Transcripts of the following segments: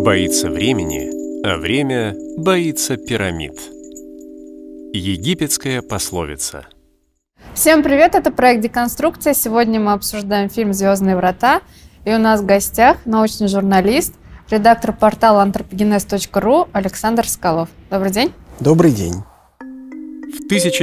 боится времени, а время боится пирамид. Египетская пословица. Всем привет, это проект «Деконструкция». Сегодня мы обсуждаем фильм «Звездные врата». И у нас в гостях научный журналист, редактор портала anthropogenes.ru Александр Соколов. Добрый день. Добрый день. В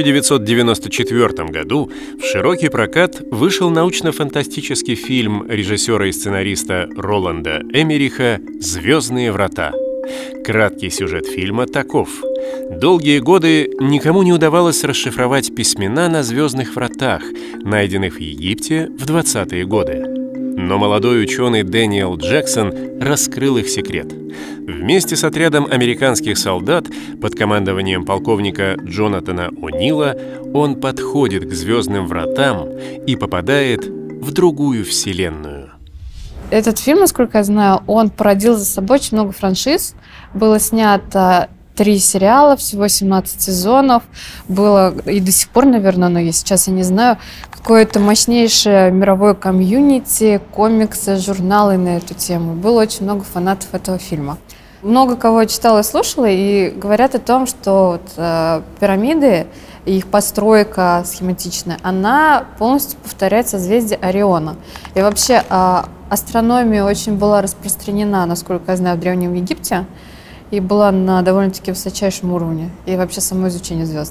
1994 году в широкий прокат вышел научно-фантастический фильм режиссера и сценариста Роланда Эммериха «Звездные врата». Краткий сюжет фильма таков. Долгие годы никому не удавалось расшифровать письмена на звездных вратах, найденных в Египте в 20-е годы. Но молодой ученый Дэниел Джексон раскрыл их секрет. Вместе с отрядом американских солдат под командованием полковника Джонатана О'Нила он подходит к звездным вратам и попадает в другую вселенную. Этот фильм, насколько я знаю, он породил за собой очень много франшиз. Было снято 3 сериала, всего 17 сезонов. Было и до сих пор, наверное, но сейчас я не знаю, какое-то мощнейшее мировое комьюнити, комиксы, журналы на эту тему. Было очень много фанатов этого фильма. Много кого я читала и слушала, и говорят о том, что пирамиды и их постройка схематичная, она полностью повторяет созвездие Ориона. И вообще астрономия очень была распространена, насколько я знаю, в Древнем Египте, и была на довольно-таки высочайшем уровне, и вообще само изучение звезд.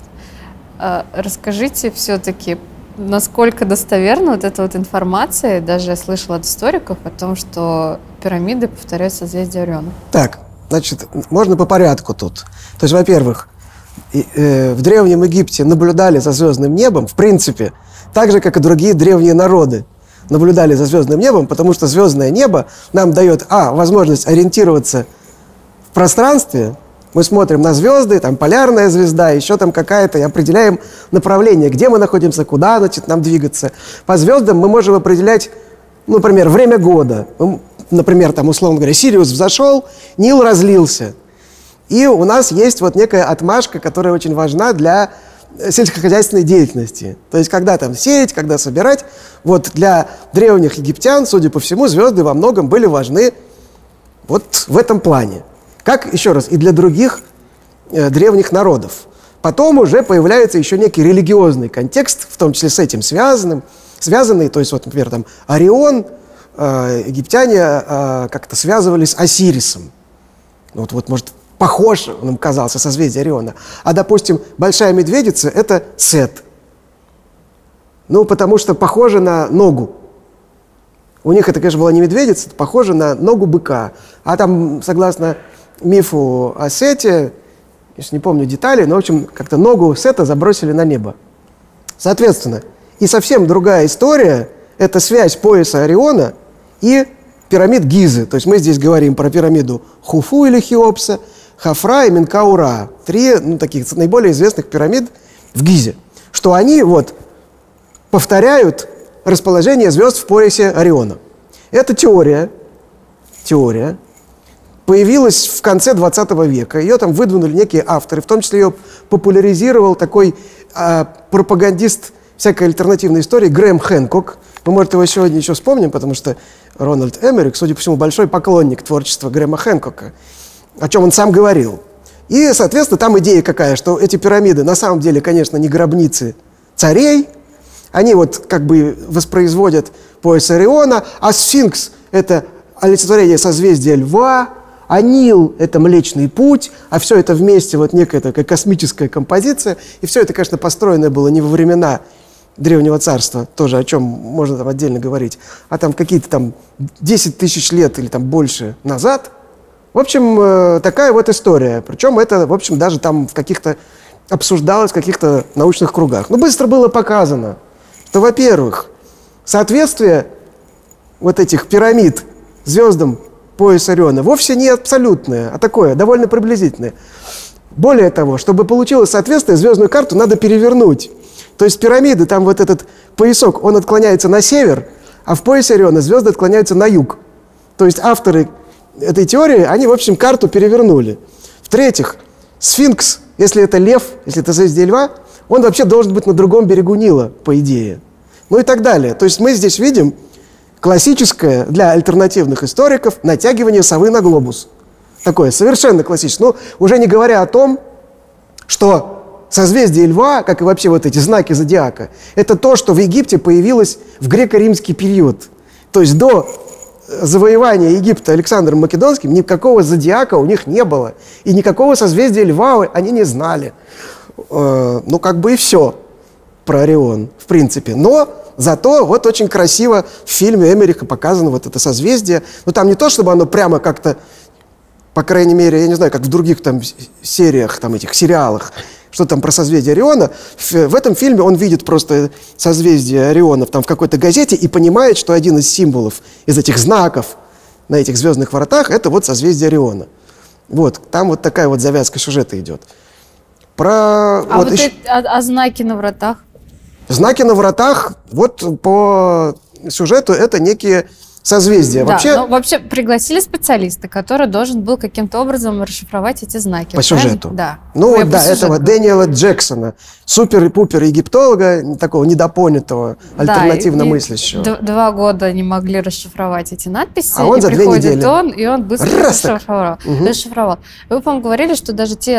Расскажите все-таки, насколько достоверна вот эта вот информация, даже я слышала от историков о том, что пирамиды повторяют созвездие Ориона. Так, значит, можно по порядку тут. То есть, во-первых, в Древнем Египте наблюдали за звездным небом, в принципе, так же, как и другие древние народы наблюдали за звездным небом, потому что звездное небо нам дает, возможность ориентироваться в пространстве. Мы смотрим на звезды, там полярная звезда, еще там какая-то, и определяем направление, где мы находимся, куда, значит, нам двигаться. По звездам мы можем определять, например, время года. Например, там, условно говоря, Сириус взошел, Нил разлился. И у нас есть вот некая отмашка, которая очень важна для сельскохозяйственной деятельности. То есть, когда там сеять, когда собирать. Вот для древних египтян, судя по всему, звезды во многом были важны вот в этом плане. Как, еще раз, и для других древних народов. Потом уже появляется еще некий религиозный контекст, в том числе с этим связанный. То есть, вот, например, там Орион, египтяне как-то связывали с Осирисом. Вот, может, похож он им казался, созвездие Ориона. А, допустим, Большая Медведица – это Сет. Потому что похоже на ногу. У них это, конечно, была не медведица, это похоже на ногу быка. А там, согласно мифу о Сете, я не помню деталей, но, в общем, как-то ногу Сета забросили на небо. Соответственно, и совсем другая история – это связь пояса Ориона и пирамид Гизы. То есть мы здесь говорим про пирамиду Хуфу или Хеопса, Хафра и Менкаура. 3 таких наиболее известных пирамид в Гизе. Что они повторяют расположение звезд в поясе Ориона. Эта теория появилась в конце 20 века. Ее там выдвинули некие авторы, в том числе ее популяризировал такой пропагандист всякой альтернативной истории Грэм Хэнкок. Мы, может, его сегодня еще вспомним, потому что Рональд Эммерих, судя по всему, большой поклонник творчества Грэма Хэнкока, о чем он сам говорил. И, соответственно, там идея какая, что эти пирамиды на самом деле, конечно, не гробницы царей, они как бы воспроизводят пояс Ориона, а сфинкс – это олицетворение созвездия Льва, а Нил – это Млечный Путь, а все это вместе некая такая космическая композиция. И все это, конечно, построено было не во времена Древнего Царства, тоже о чем можно там отдельно говорить, а там какие-то там 10 тысяч лет или там больше назад. В общем, такая вот история. Причем это, в общем, даже там обсуждалось в каких-то научных кругах. Быстро было показано, что, во-первых, соответствие вот этих пирамид звездам пояса Ориона вовсе не абсолютное, а такое, довольно приблизительное. Более того, чтобы получилось соответствие, звездную карту надо перевернуть. То есть пирамиды, там вот этот поясок, он отклоняется на север, а в поясе Ориона звезды отклоняются на юг. То есть авторы этой теории, они, в общем, карту перевернули. В-третьих, сфинкс, если это лев, если это созвездие Льва, он вообще должен быть на другом берегу Нила, по идее. И так далее. То есть мы здесь видим классическое для альтернативных историков натягивание совы на глобус. Такое совершенно классическое. Ну, уже не говоря о том, что созвездие Льва, как и вообще вот эти знаки зодиака, это то, что в Египте появилось в греко-римский период. То есть до завоевания Египта Александром Македонским никакого зодиака у них не было. И никакого созвездия Льва они не знали. Ну, как бы и все про Орион, в принципе. Но зато вот очень красиво в фильме Эмериха показано вот это созвездие. Но там не то, чтобы оно прямо как-то, по крайней мере, я не знаю, как в других там сериях, там этих сериалах, что там про созвездие Ориона. В этом фильме он видит просто созвездие Орионов там в какой-то газете и понимает, что один из символов, из этих знаков на этих звездных воротах, это вот созвездие Ориона. Вот, там вот такая вот завязка сюжета идет. А знаки на вратах? Знаки на вратах, вот по сюжету, это некие созвездия. Да, вообще пригласили специалиста, который должен был каким-то образом расшифровать эти знаки. По сюжету? Да. Ну вот, да, этого Дэниела Джексона, супер-пупер египтолога, такого недопонятого, альтернативно мыслящего. 2 года не могли расшифровать эти надписи. А он за 2 недели. И он быстро расшифровал. Вы, по-моему, говорили, что даже те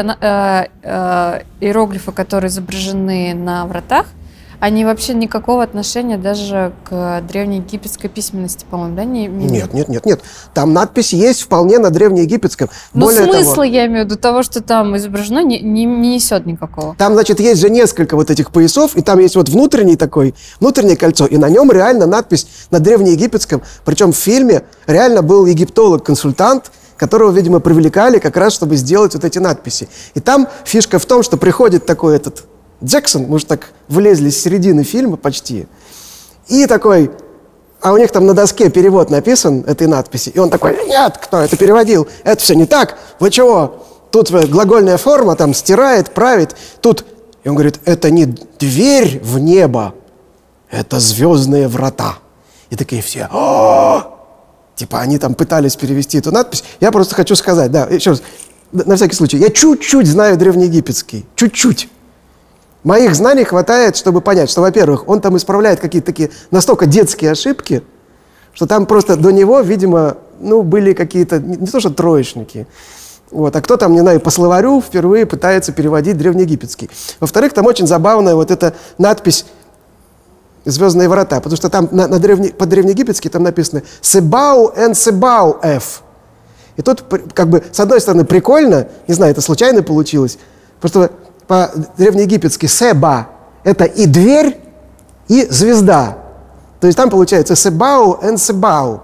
иероглифы, которые изображены на вратах, они вообще никакого отношения даже к древнеегипетской письменности, по-моему, да, не имеют? Нет. Там надпись есть вполне на древнеегипетском. Но смысла, я имею в виду, того, что там изображено, не несет никакого. Там, значит, есть же несколько вот этих поясов, и там есть вот внутреннее кольцо, и на нем реально надпись на древнеегипетском. Причем в фильме реально был египтолог-консультант, которого, видимо, привлекали как раз, чтобы сделать вот эти надписи. И там фишка в том, что приходит такой Джексон, мы же так влезли с середины фильма почти, и такой, а у них там на доске перевод написан этой надписи, и он такой: нет, кто это переводил, это все не так, вы чего, тут глагольная форма, там стирает, правит, тут, и он говорит, это не дверь в небо, это звездные врата. И такие все: типа они там пытались перевести эту надпись. Я просто хочу сказать, да, еще раз, на всякий случай, я чуть-чуть знаю древнеегипетский, чуть-чуть. Моих знаний хватает, чтобы понять, что, во-первых, он там исправляет какие-то такие настолько детские ошибки, что там просто до него, видимо, были какие-то, не то что троечники, а кто там, не знаю, по словарю впервые пытается переводить древнеегипетский. Во-вторых, там очень забавная вот эта надпись «Звездные врата», потому что там по-древнеегипетски там написано «Себау эн Себау эф». И тут, как бы, с одной стороны, прикольно, не знаю, это случайно получилось, потому что по-древнеегипетски «себа» — это и дверь, и звезда. То есть там получается «себау эн себау».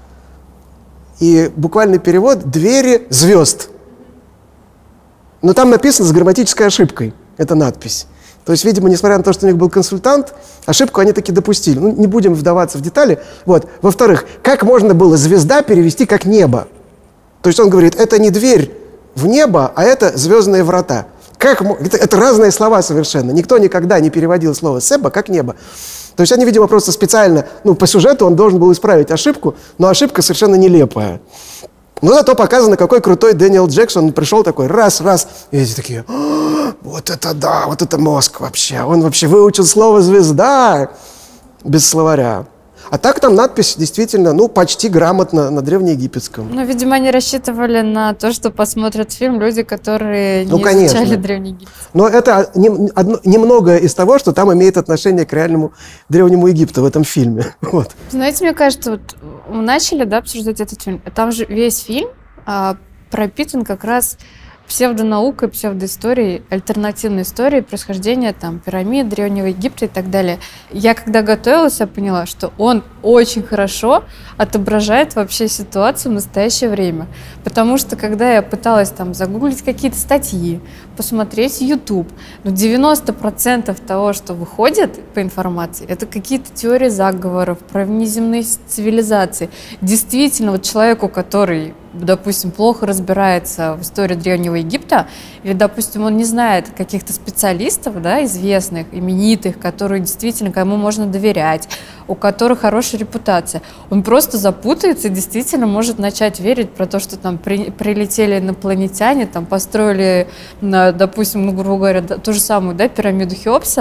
И буквальный перевод «двери звезд». Но там написано с грамматической ошибкой, эта надпись. То есть, видимо, несмотря на то, что у них был консультант, ошибку они таки допустили. Не будем вдаваться в детали. Во-вторых, как можно было «звезда» перевести как «небо»? То есть он говорит, это не дверь в небо, а это звездные врата. Это разные слова совершенно. Никто никогда не переводил слово «себа» как «небо». То есть они, видимо, просто специально, по сюжету он должен был исправить ошибку, но ошибка совершенно нелепая. Но зато показано, какой крутой Дэниел Джексон. Он пришел такой, раз, и эти такие: вот это да, вот это мозг вообще. Он вообще выучил слово «звезда» без словаря. А так там надпись действительно, почти грамотно на древнеегипетском. Видимо, они рассчитывали на то, что посмотрят фильм люди, которые не изучали древнеегипетский. Но это немного из того, что там имеет отношение к реальному древнему Египту в этом фильме. Знаете, мне кажется, мы начали обсуждать этот фильм. Там же весь фильм пропитан как раз псевдонаукой, псевдоисторией, альтернативной историей происхождения пирамид, Древнего Египта и так далее. Я когда готовилась, я поняла, что он очень хорошо отображает вообще ситуацию в настоящее время. Потому что когда я пыталась загуглить какие-то статьи, посмотреть YouTube, 90% того, что выходит по информации, это какие-то теории заговоров про внеземные цивилизации. Действительно, человеку, который, допустим, плохо разбирается в истории Древнего Египта, или, допустим, он не знает каких-то специалистов, известных, именитых, которые действительно, кому можно доверять, у которых хорошая репутация, он просто запутается и действительно может начать верить про то, что прилетели инопланетяне, построили, допустим, грубо говоря, ту же самую пирамиду Хеопса,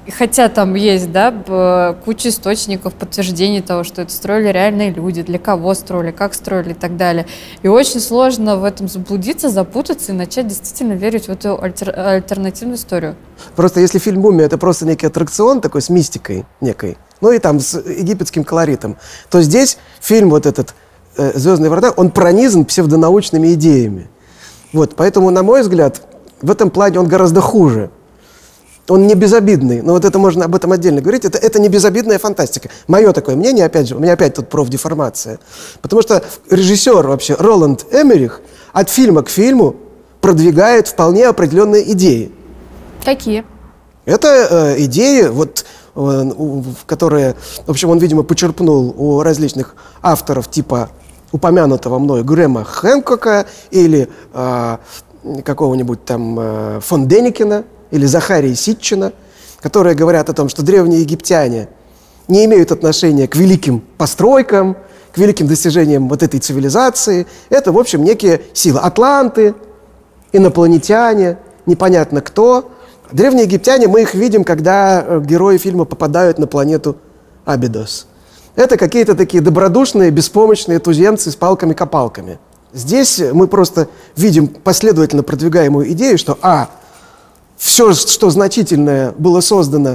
Хотя там есть, да, куча источников, подтверждений того, что это строили реальные люди, для кого строили, как строили и так далее. И очень сложно в этом заблудиться, запутаться и начать действительно верить в эту альтернативную историю. Просто если фильм «Мумия» — это просто некий аттракцион такой с мистикой некой, ну и там с египетским колоритом, то здесь фильм вот этот «Звездные врата», он пронизан псевдонаучными идеями. Вот, поэтому, на мой взгляд, в этом плане он гораздо хуже. Он не безобидный, но вот это можно об этом отдельно говорить. Это не безобидная фантастика. Мое такое мнение, опять же, у меня опять тут профдеформация. Потому что режиссер вообще Роланд Эммерих от фильма к фильму продвигает вполне определенные идеи. Какие? Это идеи, вот, которые, в общем, он, видимо, почерпнул у различных авторов, типа упомянутого мной Грэма Хэнкока или какого-нибудь там фон Деникена, или Захарии Ситчина, которые говорят о том, что древние египтяне не имеют отношения к великим постройкам, к великим достижениям вот этой цивилизации. Это, в общем, некие силы. Атланты, инопланетяне, непонятно кто. Древние египтяне, мы их видим, когда герои фильма попадают на планету Абидос. Это какие-то такие добродушные, беспомощные туземцы с палками-копалками. Здесь мы просто видим последовательно продвигаемую идею, что все, что значительное было создано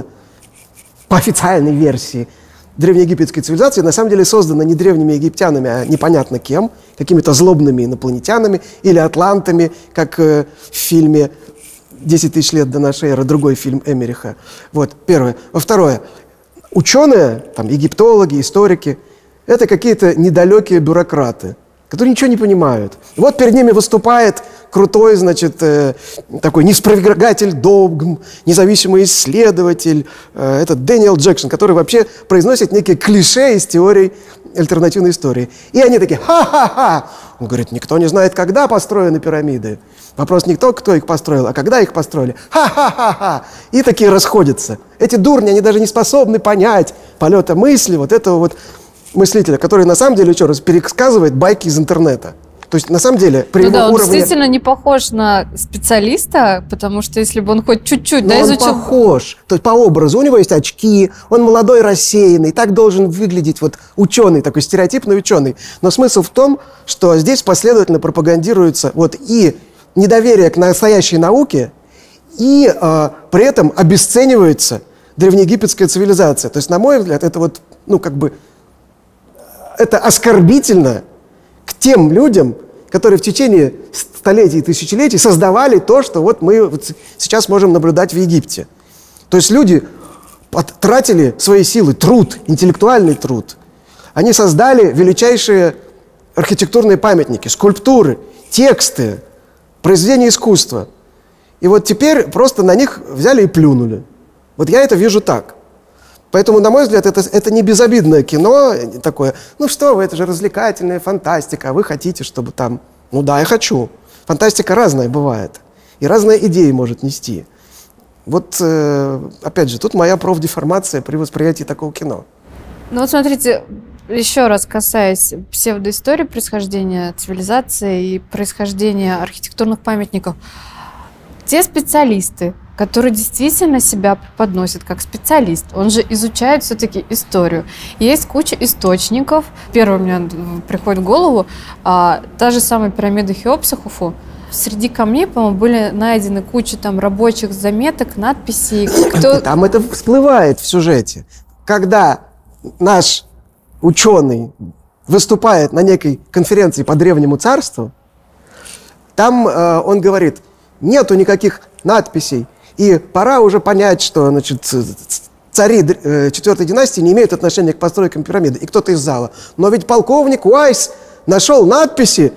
по официальной версии древнеегипетской цивилизации, на самом деле создано не древними египтянами, а непонятно кем, какими-то злобными инопланетянами или атлантами, как в фильме «10 тысяч лет до нашей эры», другой фильм Эммериха. Вот, первое. Второе. Ученые, там, египтологи, историки, это какие-то недалекие бюрократы, которые ничего не понимают. Вот перед ними выступает крутой, значит, такой неспровергатель догм, независимый исследователь, этот Дэниел Джексон, который вообще произносит некие клише из теорий альтернативной истории. И они такие: ха-ха-ха! Он говорит: никто не знает, когда построены пирамиды. Вопрос не кто их построил, а когда их построили. Ха-ха-ха-ха! И такие расходятся. Эти дурни, они даже не способны понять полета мысли вот этого вот мыслителя, который на самом деле, еще раз, пересказывает байки из интернета. То есть, на самом деле, при его он уровне... действительно не похож на специалиста, потому что если бы он хоть чуть-чуть изучил... он похож. То есть, по образу. У него есть очки, он молодой, рассеянный. Так должен выглядеть вот ученый, такой стереотипный ученый. Но смысл в том, что здесь последовательно пропагандируется вот и недоверие к настоящей науке, и при этом обесценивается древнеегипетская цивилизация. То есть, на мой взгляд, это вот, ну, как бы... Это оскорбительно к тем людям, которые в течение столетий и тысячелетий создавали то, что вот мы вот сейчас можем наблюдать в Египте. То есть люди тратили свои силы, труд, интеллектуальный труд. Они создали величайшие архитектурные памятники, скульптуры, тексты, произведения искусства. И вот теперь просто на них взяли и плюнули. Вот я это вижу так. Поэтому, на мой взгляд, это не безобидное кино такое. Ну что вы, это же развлекательная фантастика, а вы хотите, чтобы там... Ну да, я хочу. Фантастика разная бывает. И разные идеи может нести. Вот, опять же, тут моя профдеформация при восприятии такого кино. Ну вот смотрите, еще раз касаясь псевдоистории происхождения цивилизации и происхождения архитектурных памятников. Те специалисты, который действительно себя преподносит как специалист. Он же изучает все-таки историю. Есть куча источников. Первое мне приходит в голову, та же самая пирамида Хеопса Хуфу. Среди камней, по-моему, были найдены куча там рабочих заметок, надписей. Там это всплывает в сюжете. Когда наш ученый выступает на некой конференции по Древнему Царству, там он говорит: нету никаких надписей, и пора уже понять, что, значит, цари четвертой династии не имеют отношения к постройкам пирамиды. И кто-то из зала: но ведь полковник Уайс нашел надписи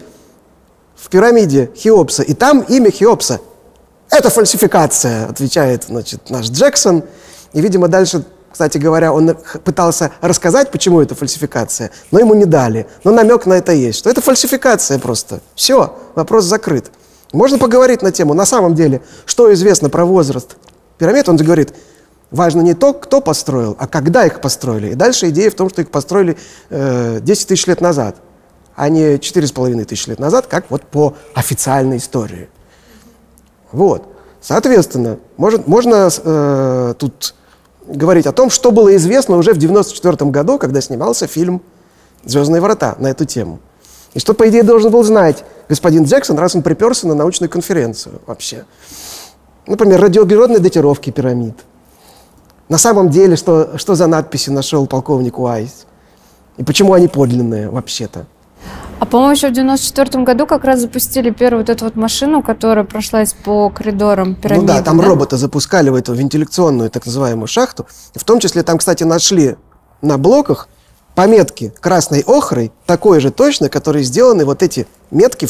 в пирамиде Хеопса, и там имя Хеопса. Это фальсификация, отвечает, значит, наш Джексон. И, видимо, дальше, кстати говоря, он пытался рассказать, почему это фальсификация, но ему не дали. Но намек на это есть, что это фальсификация просто. Все, вопрос закрыт. Можно поговорить на тему, на самом деле, что известно про возраст пирамид. Он говорит: важно не то, кто построил, а когда их построили. И дальше идея в том, что их построили 10 тысяч лет назад, а не 4,5 тысячи лет назад, как вот по официальной истории. Вот. Соответственно, можно тут говорить о том, что было известно уже в 1994 году, когда снимался фильм «Звездные врата» на эту тему. И что, по идее, должен был знать господин Джексон, раз он приперся на научную конференцию вообще. Например, радиоуглеродные датировки пирамид. На самом деле, что за надписи нашел полковник Уайс? И почему они подлинные вообще-то? А, по-моему, еще в 1994 году как раз запустили первую вот эту вот машину, которая прошлась по коридорам пирамиды. Ну да, там робота запускали в эту вентиляционную так называемую шахту. В том числе там, кстати, нашли на блоках пометки красной охрой, такой же точно, которые сделаны вот эти метки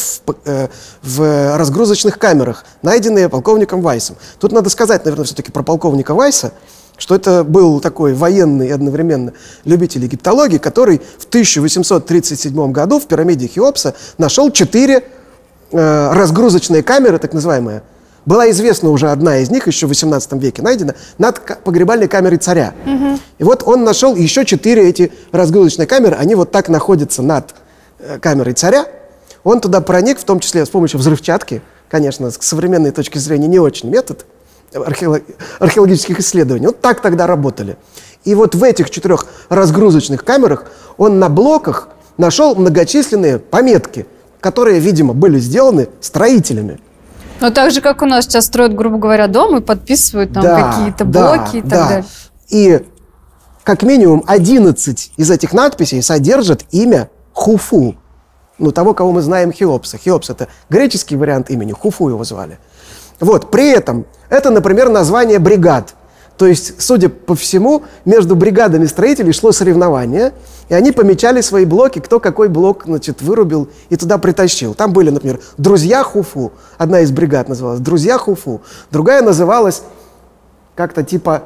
в разгрузочных камерах, найденные полковником Вайсом. Тут надо сказать, наверное, все-таки про полковника Вайса, что это был такой военный и одновременно любитель египтологии, который в 1837 году в пирамиде Хеопса нашел 4 разгрузочные камеры, так называемые. Была известна уже одна из них, еще в 18 веке найдена, над погребальной камерой царя. И вот он нашел еще 4 эти разгрузочные камеры, они вот так находятся над камерой царя. Он туда проник, в том числе с помощью взрывчатки, конечно, с современной точки зрения не очень метод археологических исследований. Вот так тогда работали. И вот в этих 4 разгрузочных камерах он на блоках нашел многочисленные пометки, которые, видимо, были сделаны строителями. Но так же, как у нас сейчас строят, грубо говоря, дом и подписывают там какие-то блоки и так далее. И как минимум 11 из этих надписей содержат имя Хуфу, ну, того, кого мы знаем, Хеопса. Хеопс – это греческий вариант имени, Хуфу его звали. Вот, при этом это, например, название бригад. То есть, судя по всему, между бригадами строителей шло соревнование, и они помечали свои блоки, кто какой блок, значит, вырубил и туда притащил. Там были, например, «Друзья Хуфу», одна из бригад называлась «Друзья Хуфу», другая называлась как-то типа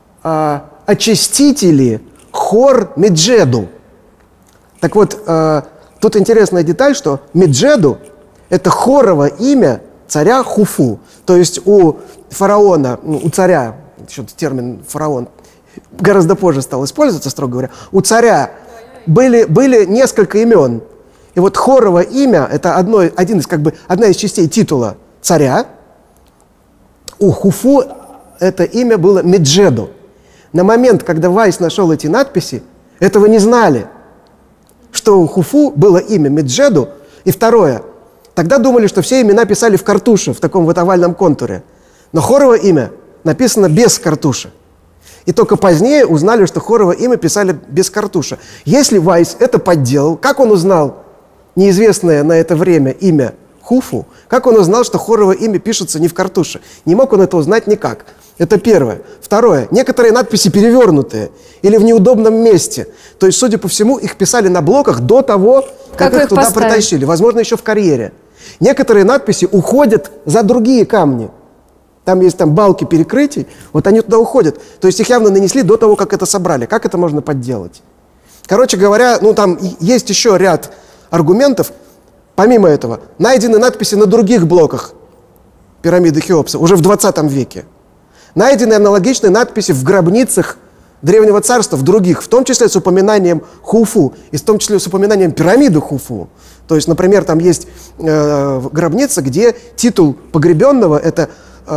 «Очистители хор Меджеду». Так вот, тут интересная деталь, что Меджеду – это хоровое имя царя Хуфу. То есть у фараона, у царя, еще термин «фараон» гораздо позже стал использоваться, строго говоря, у царя были несколько имен. И вот хоровое имя – это одна из частей титула царя. У Хуфу это имя было Меджеду. На момент, когда Вайс нашел эти надписи, этого не знали, что у Хуфу было имя Меджеду. И второе, тогда думали, что все имена писали в картуше, в таком вот овальном контуре. Но хоровое имя написано без картуша. И только позднее узнали, что хоровое имя писали без картуша. Если Вайс это подделал, как он узнал неизвестное на это время имя Хуфу, как он узнал, что хоровое имя пишется не в картуше? Не мог он это узнать никак. Это первое. Второе. Некоторые надписи перевернутые или в неудобном месте. То есть, судя по всему, их писали на блоках до того, как их туда притащили. Возможно, еще в карьере. Некоторые надписи уходят за другие камни. Там есть балки перекрытий, вот они туда уходят. То есть их явно нанесли до того, как это собрали. Как это можно подделать? Короче говоря, ну там есть еще ряд аргументов. Помимо этого, найдены надписи на других блоках пирамиды Хеопса уже в 20 веке. Найдены аналогичные надписи в гробницах Древнего Царства, в других, в том числе с упоминанием Хуфу, и в том числе с упоминанием пирамиды Хуфу. То есть, например, там есть гробница, где титул погребенного – это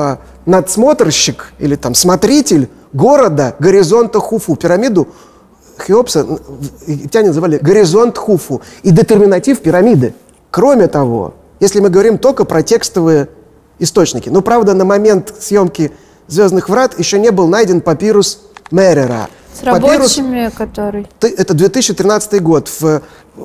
надсмотрщик или там смотритель города горизонта Хуфу. Пирамиду Хеопса египтяне называли горизонт Хуфу и детерминатив пирамиды. Кроме того, если мы говорим только про текстовые источники, но правда на момент съемки «Звездных врат» еще не был найден папирус Мерера. С рабочими, который... Это 2013 год. В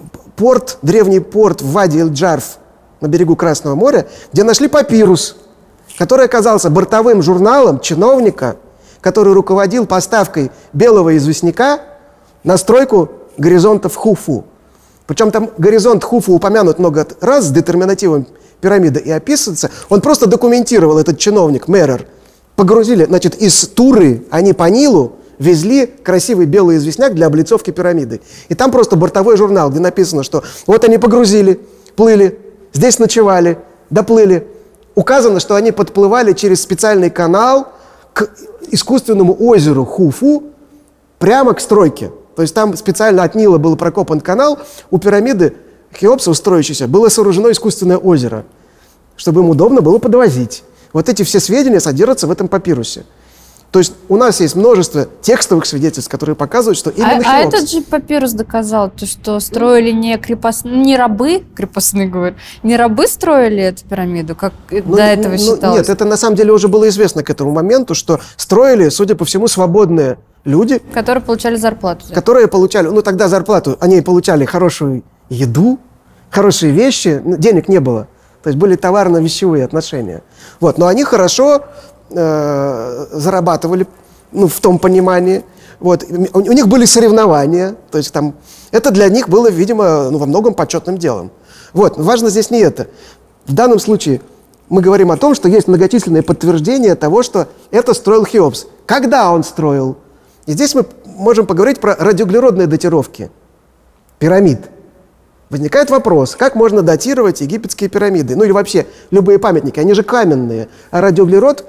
древний порт в Вади-эль-Джарф на берегу Красного моря, где нашли папирус, который оказался бортовым журналом чиновника, который руководил поставкой белого известняка на стройку горизонтов Хуфу. Причем там горизонт Хуфу упомянут много раз с детерминативом пирамиды и описывается. Он просто документировал, этот чиновник, Мерер. Погрузили, значит, из Туры они по Нилу везли красивый белый известняк для облицовки пирамиды. И там просто бортовой журнал, где написано, что вот они погрузили, плыли, здесь ночевали, доплыли. Указано, что они подплывали через специальный канал к искусственному озеру Хуфу прямо к стройке. То есть там специально от Нила был прокопан канал, у пирамиды Хеопса, устроившейся, было сооружено искусственное озеро, чтобы им удобно было подвозить. Вот эти все сведения содержатся в этом папирусе. То есть у нас есть множество текстовых свидетельств, которые показывают, что именно Хеопс. А этот же папирус доказал, то, что строили не рабы, крепостные, говорят, не рабы строили эту пирамиду, как до этого считалось? Нет, это на самом деле уже было известно к этому моменту, что строили, судя по всему, свободные люди. Которые получали зарплату. Которые получали, тогда зарплату, они получали хорошую еду, хорошие вещи, денег не было. То есть были товарно-вещевые отношения. Вот, но они хорошо зарабатывали, в том понимании. Вот. У них были соревнования, то есть там, это для них было, видимо, во многом почетным делом. Вот. Важно здесь не это. В данном случае мы говорим о том, что есть многочисленные подтверждения того, что это строил Хеопс. Когда он строил? И здесь мы можем поговорить про радиоуглеродные датировки пирамид. Возникает вопрос, как можно датировать египетские пирамиды, или вообще любые памятники, они же каменные, а радиоуглерод,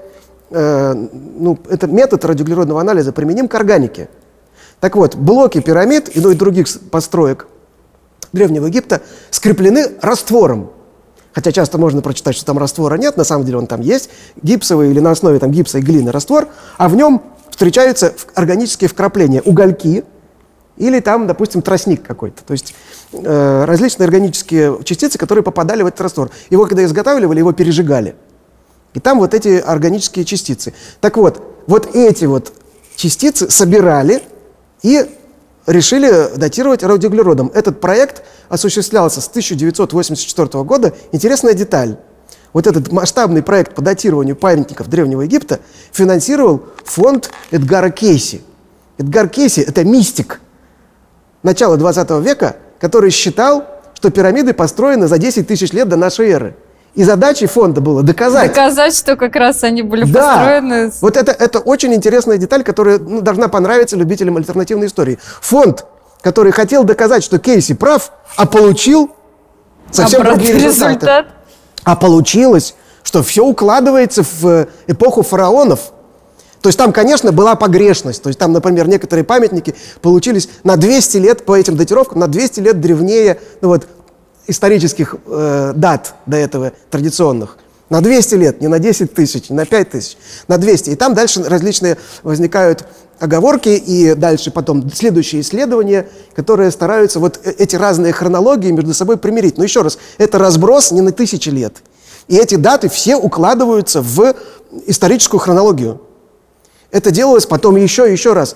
это метод радиоуглеродного анализа применим к органике. Так вот, блоки пирамид и других построек Древнего Египта скреплены раствором. Хотя часто можно прочитать, что там раствора нет, на самом деле он там есть, гипсовый или на основе гипса и глины раствор, а в нем встречаются органические вкрапления, угольки, или там, допустим, тростник какой-то. То есть различные органические частицы, которые попадали в этот раствор. Его, когда изготавливали, его пережигали. И там вот эти органические частицы. Так вот, вот эти частицы собирали и решили датировать радиоуглеродом. Этот проект осуществлялся с 1984 года. Интересная деталь. Вот этот масштабный проект по датированию памятников Древнего Египта финансировал фонд Эдгара Кейси. Эдгар Кейси – это мистик начала 20 века, который считал, что пирамиды построены за 10 тысяч лет до нашей эры. И задачей фонда было доказать, что как раз они были построены. Вот это очень интересная деталь, которая должна понравиться любителям альтернативной истории. Фонд, который хотел доказать, что Кейси прав, а получил совсем другие результаты. А получилось, что все укладывается в эпоху фараонов. То есть там, конечно, была погрешность. То есть там, например, некоторые памятники получились на 200 лет по этим датировкам, на 200 лет древнее исторических дат до этого традиционных. На 200 лет, не на 10 тысяч, не на 5 тысяч, на 200. И там дальше различные возникают оговорки, и дальше потом следующие исследования, которые стараются эти разные хронологии между собой примирить. Но еще раз, это разброс не на тысячи лет. И эти даты все укладываются в историческую хронологию. Это делалось потом еще раз.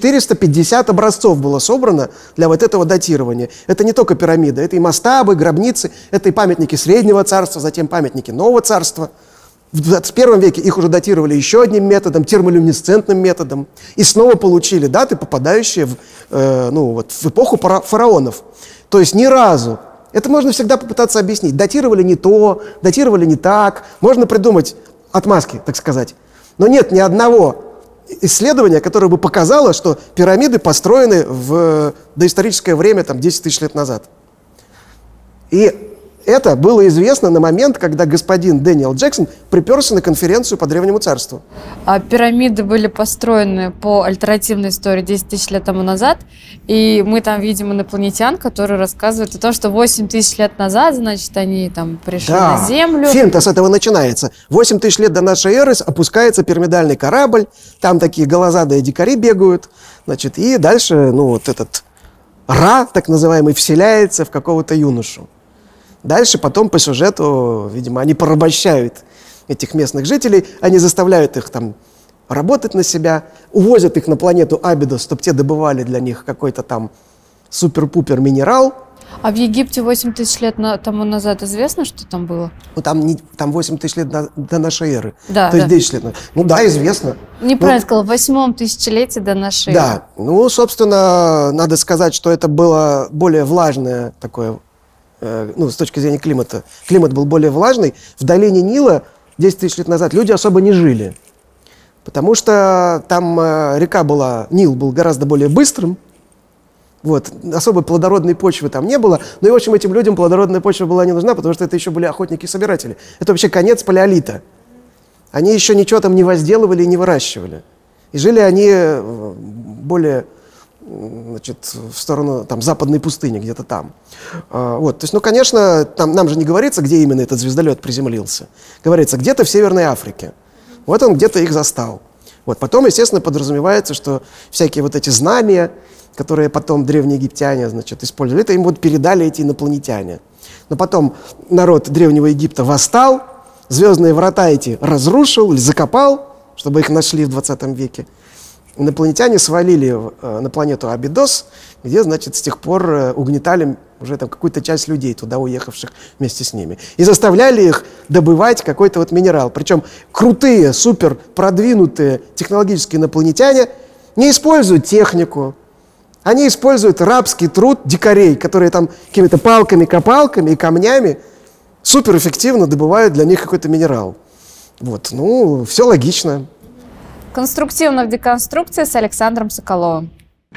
450 образцов было собрано для этого датирования. Это не только пирамиды, это и мастабы, гробницы, это и памятники Среднего царства, затем памятники Нового царства. В 21 веке их уже датировали еще одним методом, термолюминесцентным методом. И снова получили даты, попадающие в эпоху фараонов. То есть ни разу. Это можно всегда попытаться объяснить. Датировали не то, датировали не так. Можно придумать отмазки, так сказать. Но нет ни одного исследование, которое бы показало, что пирамиды построены в доисторическое время, 10 тысяч лет назад. И это было известно на момент, когда господин Дэниел Джексон приперся на конференцию по Древнему царству. А пирамиды были построены по альтернативной истории 10 тысяч лет тому назад, и мы там видим инопланетян, которые рассказывают о том, что 8 тысяч лет назад, значит, они пришли на Землю. Фильм-то с этого начинается. 8 тысяч лет до нашей эры опускается пирамидальный корабль, там такие голозадые дикари бегают, и дальше, этот Ра, так называемый, вселяется в какого-то юношу. Дальше потом по сюжету, видимо, они порабощают этих местных жителей, они заставляют их работать на себя, увозят их на планету Абидос, чтобы те добывали для них какой-то супер-пупер минерал. А в Египте 8 тысяч лет тому назад известно, что там было? Там 8 тысяч лет до нашей эры. Да, то есть 10 лет. Известно. Неправильно сказала, в 8 тысячелетии до нашей эры. Да, собственно, надо сказать, что это было более влажное такое, с точки зрения климата. Климат был более влажный. В долине Нила 10 тысяч лет назад люди особо не жили. Потому что там Нил был гораздо более быстрым. Особой плодородной почвы там не было. Но и, в общем, этим людям плодородная почва была не нужна, потому что это еще были охотники и собиратели. Это вообще конец палеолита. Они еще ничего там не возделывали и не выращивали. И жили они более в сторону западной пустыни, где-то там. То есть, конечно, нам же не говорится, где именно этот звездолет приземлился. Говорится, где-то в Северной Африке. Он где-то их застал. Вот. Потом, естественно, подразумевается, что всякие вот эти знания, которые потом древние египтяне, значит, использовали, это им вот передали эти инопланетяне. Но потом народ Древнего Египта восстал, звездные врата эти разрушил или закопал, чтобы их нашли в 20 веке. Инопланетяне свалили на планету Абидос, где, значит, с тех пор угнетали уже там какую-то часть людей, туда уехавших вместе с ними. И заставляли их добывать какой-то вот минерал. Причем крутые, супер продвинутые технологические инопланетяне не используют технику. Они используют рабский труд дикарей, которые там какими-то палками-копалками и камнями суперэффективно добывают для них какой-то минерал. Вот, ну, все логично. Конструктивно в деконструкции с Александром Соколовым.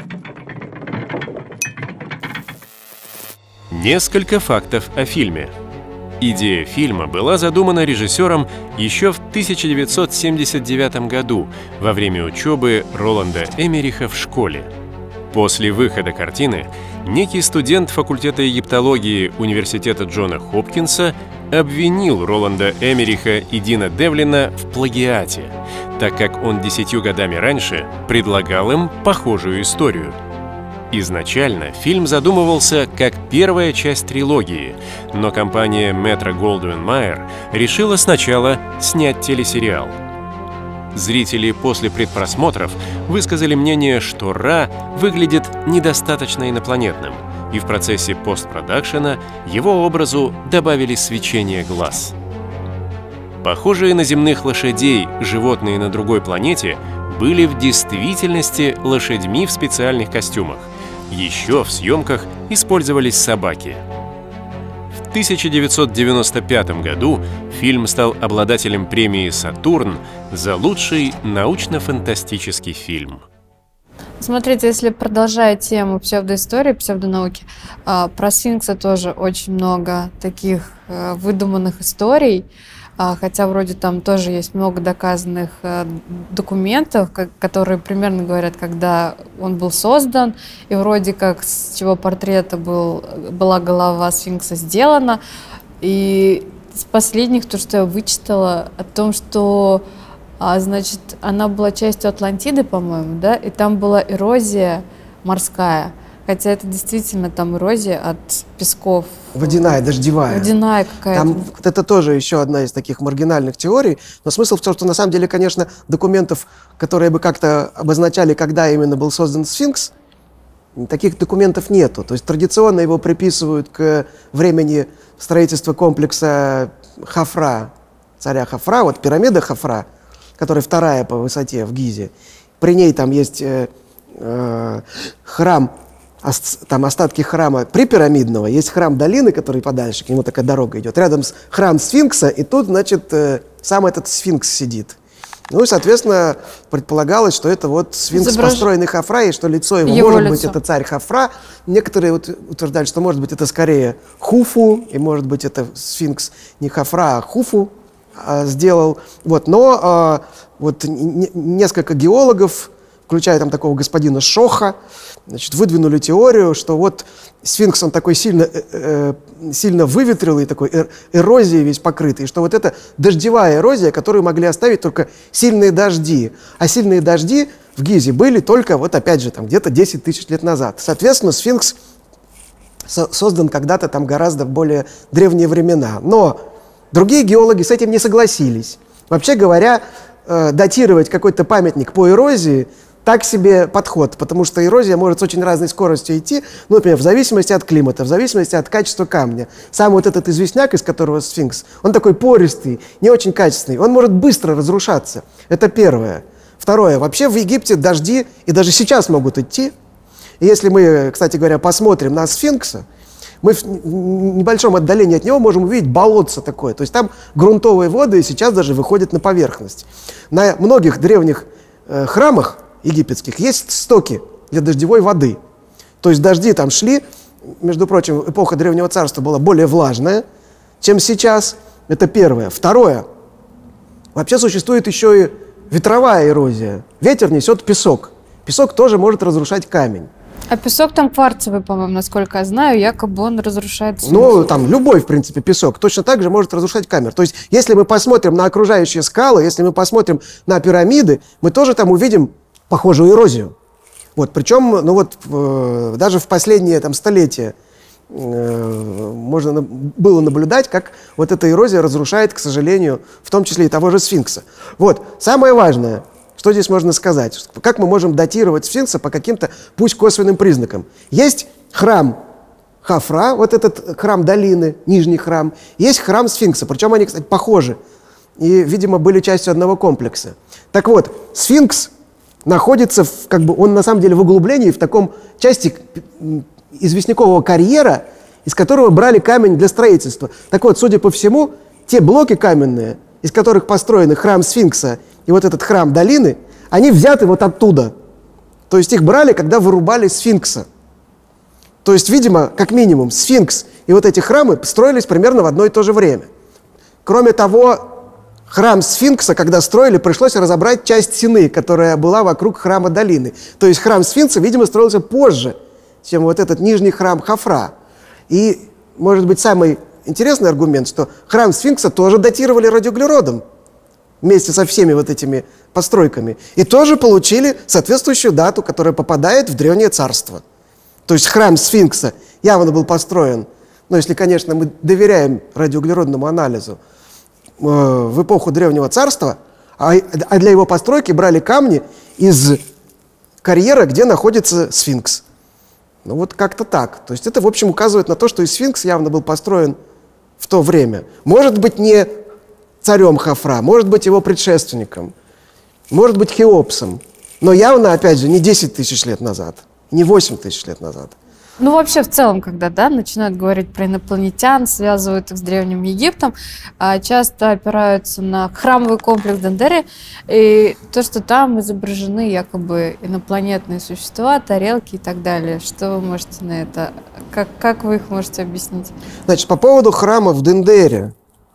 Несколько фактов о фильме. Идея фильма была задумана режиссером еще в 1979 году во время учебы Роланда Эммериха в школе. После выхода картины некий студент факультета египтологии Университета Джона Хопкинса обвинил Роланда Эммериха и Дина Девлина в плагиате, так как он 10 годами раньше предлагал им похожую историю. Изначально фильм задумывался как первая часть трилогии, но компания Metro-Goldwyn-Mayer решила сначала снять телесериал. Зрители после предпросмотров высказали мнение, что Ра выглядит недостаточно инопланетным, и в процессе постпродакшена его образу добавили свечение глаз. Похожие на земных лошадей животные на другой планете были в действительности лошадьми в специальных костюмах. Еще в съемках использовались собаки. В 1995 году фильм стал обладателем премии «Сатурн» за лучший научно-фантастический фильм. Смотрите, если продолжая тему псевдоистории, псевдонауки, про сфинкса тоже очень много таких выдуманных историй, хотя вроде там тоже есть много доказанных документов, которые примерно говорят, когда он был создан, и вроде как с чего портрета была голова сфинкса сделана. И с последних, то, что я вычитала, о том, что, значит, она была частью Атлантиды, по-моему, да, и там была эрозия морская. Хотя это действительно там эрозия от песков. Водяная, дождевая. Водяная какая-то. Там, это тоже еще одна из таких маргинальных теорий. Но смысл в том, что на самом деле, конечно, документов, которые бы как-то обозначали, когда именно был создан сфинкс, таких документов нету. То есть традиционно его приписывают к времени строительства комплекса Хафра, царя Хафра, вот пирамида Хафра, которая вторая по высоте в Гизе. При ней там есть храм, там остатки храма припирамидного, есть храм долины, который подальше, к нему такая дорога идет. Рядом с храм сфинкса, и тут, значит, сам этот сфинкс сидит. Ну и, соответственно, предполагалось, что это вот сфинкс, построенный Хафра, и что лицо его может быть это царь Хафра. Некоторые вот утверждали, что может быть это скорее Хуфу, и может быть это сфинкс не Хафра, а Хуфу сделал. Вот. Но вот несколько геологов, включая там такого господина Шоха, значит, выдвинули теорию, что вот сфинкс, он такой сильно выветрилый, такой эрозией весь покрытый, что вот это дождевая эрозия, которую могли оставить только сильные дожди. А сильные дожди в Гизе были только, вот опять же, там где-то 10 тысяч лет назад. Соответственно, сфинкс создан когда-то там гораздо более древние времена. Но другие геологи с этим не согласились. Вообще говоря, датировать какой-то памятник по эрозии так себе подход, потому что эрозия может с очень разной скоростью идти, ну, например, в зависимости от климата, в зависимости от качества камня. Сам вот этот известняк, из которого сфинкс, он такой пористый, не очень качественный, он может быстро разрушаться. Это первое. Второе. Вообще в Египте дожди и даже сейчас могут идти. И если мы, кстати говоря, посмотрим на сфинкса, мы в небольшом отдалении от него можем увидеть болотце такое. То есть там грунтовые воды сейчас даже выходят на поверхность. На многих древних храмах египетских есть стоки для дождевой воды. То есть дожди там шли, между прочим, эпоха Древнего Царства была более влажная, чем сейчас. Это первое. Второе. Вообще существует еще и ветровая эрозия. Ветер несет песок. Песок тоже может разрушать камень. А песок там кварцевый, по-моему, насколько я знаю, якобы он разрушает сфинкс. Ну, там любой, в принципе, песок точно так же может разрушать камеру. То есть, если мы посмотрим на окружающие скалы, если мы посмотрим на пирамиды, мы тоже там увидим похожую эрозию. Вот, причем, ну вот, даже в последние там столетия можно было наблюдать, как вот эта эрозия разрушает, к сожалению, в том числе и того же сфинкса. Вот, самое важное, что здесь можно сказать, как мы можем датировать сфинкса по каким-то, пусть косвенным признакам. Есть храм Хафра, вот этот храм долины, нижний храм, есть храм сфинкса, причем они, кстати, похожи и, видимо, были частью одного комплекса. Так вот, сфинкс находится, как бы, он на самом деле в углублении, в таком части известнякового карьера, из которого брали камень для строительства. Так вот, судя по всему, те блоки каменные, из которых построены храм сфинкса и вот этот храм долины, они взяты вот оттуда. То есть их брали, когда вырубали сфинкса. То есть, видимо, как минимум, сфинкс и вот эти храмы строились примерно в одно и то же время. Кроме того, храм сфинкса, когда строили, пришлось разобрать часть стены, которая была вокруг храма долины. То есть храм сфинкса, видимо, строился позже, чем вот этот нижний храм Хафра. И, может быть, самый интересный аргумент, что храм сфинкса тоже датировали радиоуглеродом вместе со всеми вот этими постройками. И тоже получили соответствующую дату, которая попадает в Древнее Царство. То есть храм сфинкса явно был построен, ну, если, конечно, мы доверяем радиоуглеродному анализу, в эпоху Древнего Царства, а для его постройки брали камни из карьера, где находится сфинкс. Ну вот как-то так. То есть это, в общем, указывает на то, что и сфинкс явно был построен в то время. Может быть, не царем Хафра, может быть, его предшественником, может быть, Хеопсом, но явно, опять же, не 10 тысяч лет назад, не 8 тысяч лет назад. Ну, вообще, в целом, когда, да, начинают говорить про инопланетян, связывают их с Древним Египтом, часто опираются на храмовый комплекс Дендеры, и то, что там изображены якобы инопланетные существа, тарелки и так далее. Что вы можете на это, как вы их можете объяснить? Значит, по поводу храма в Дендере.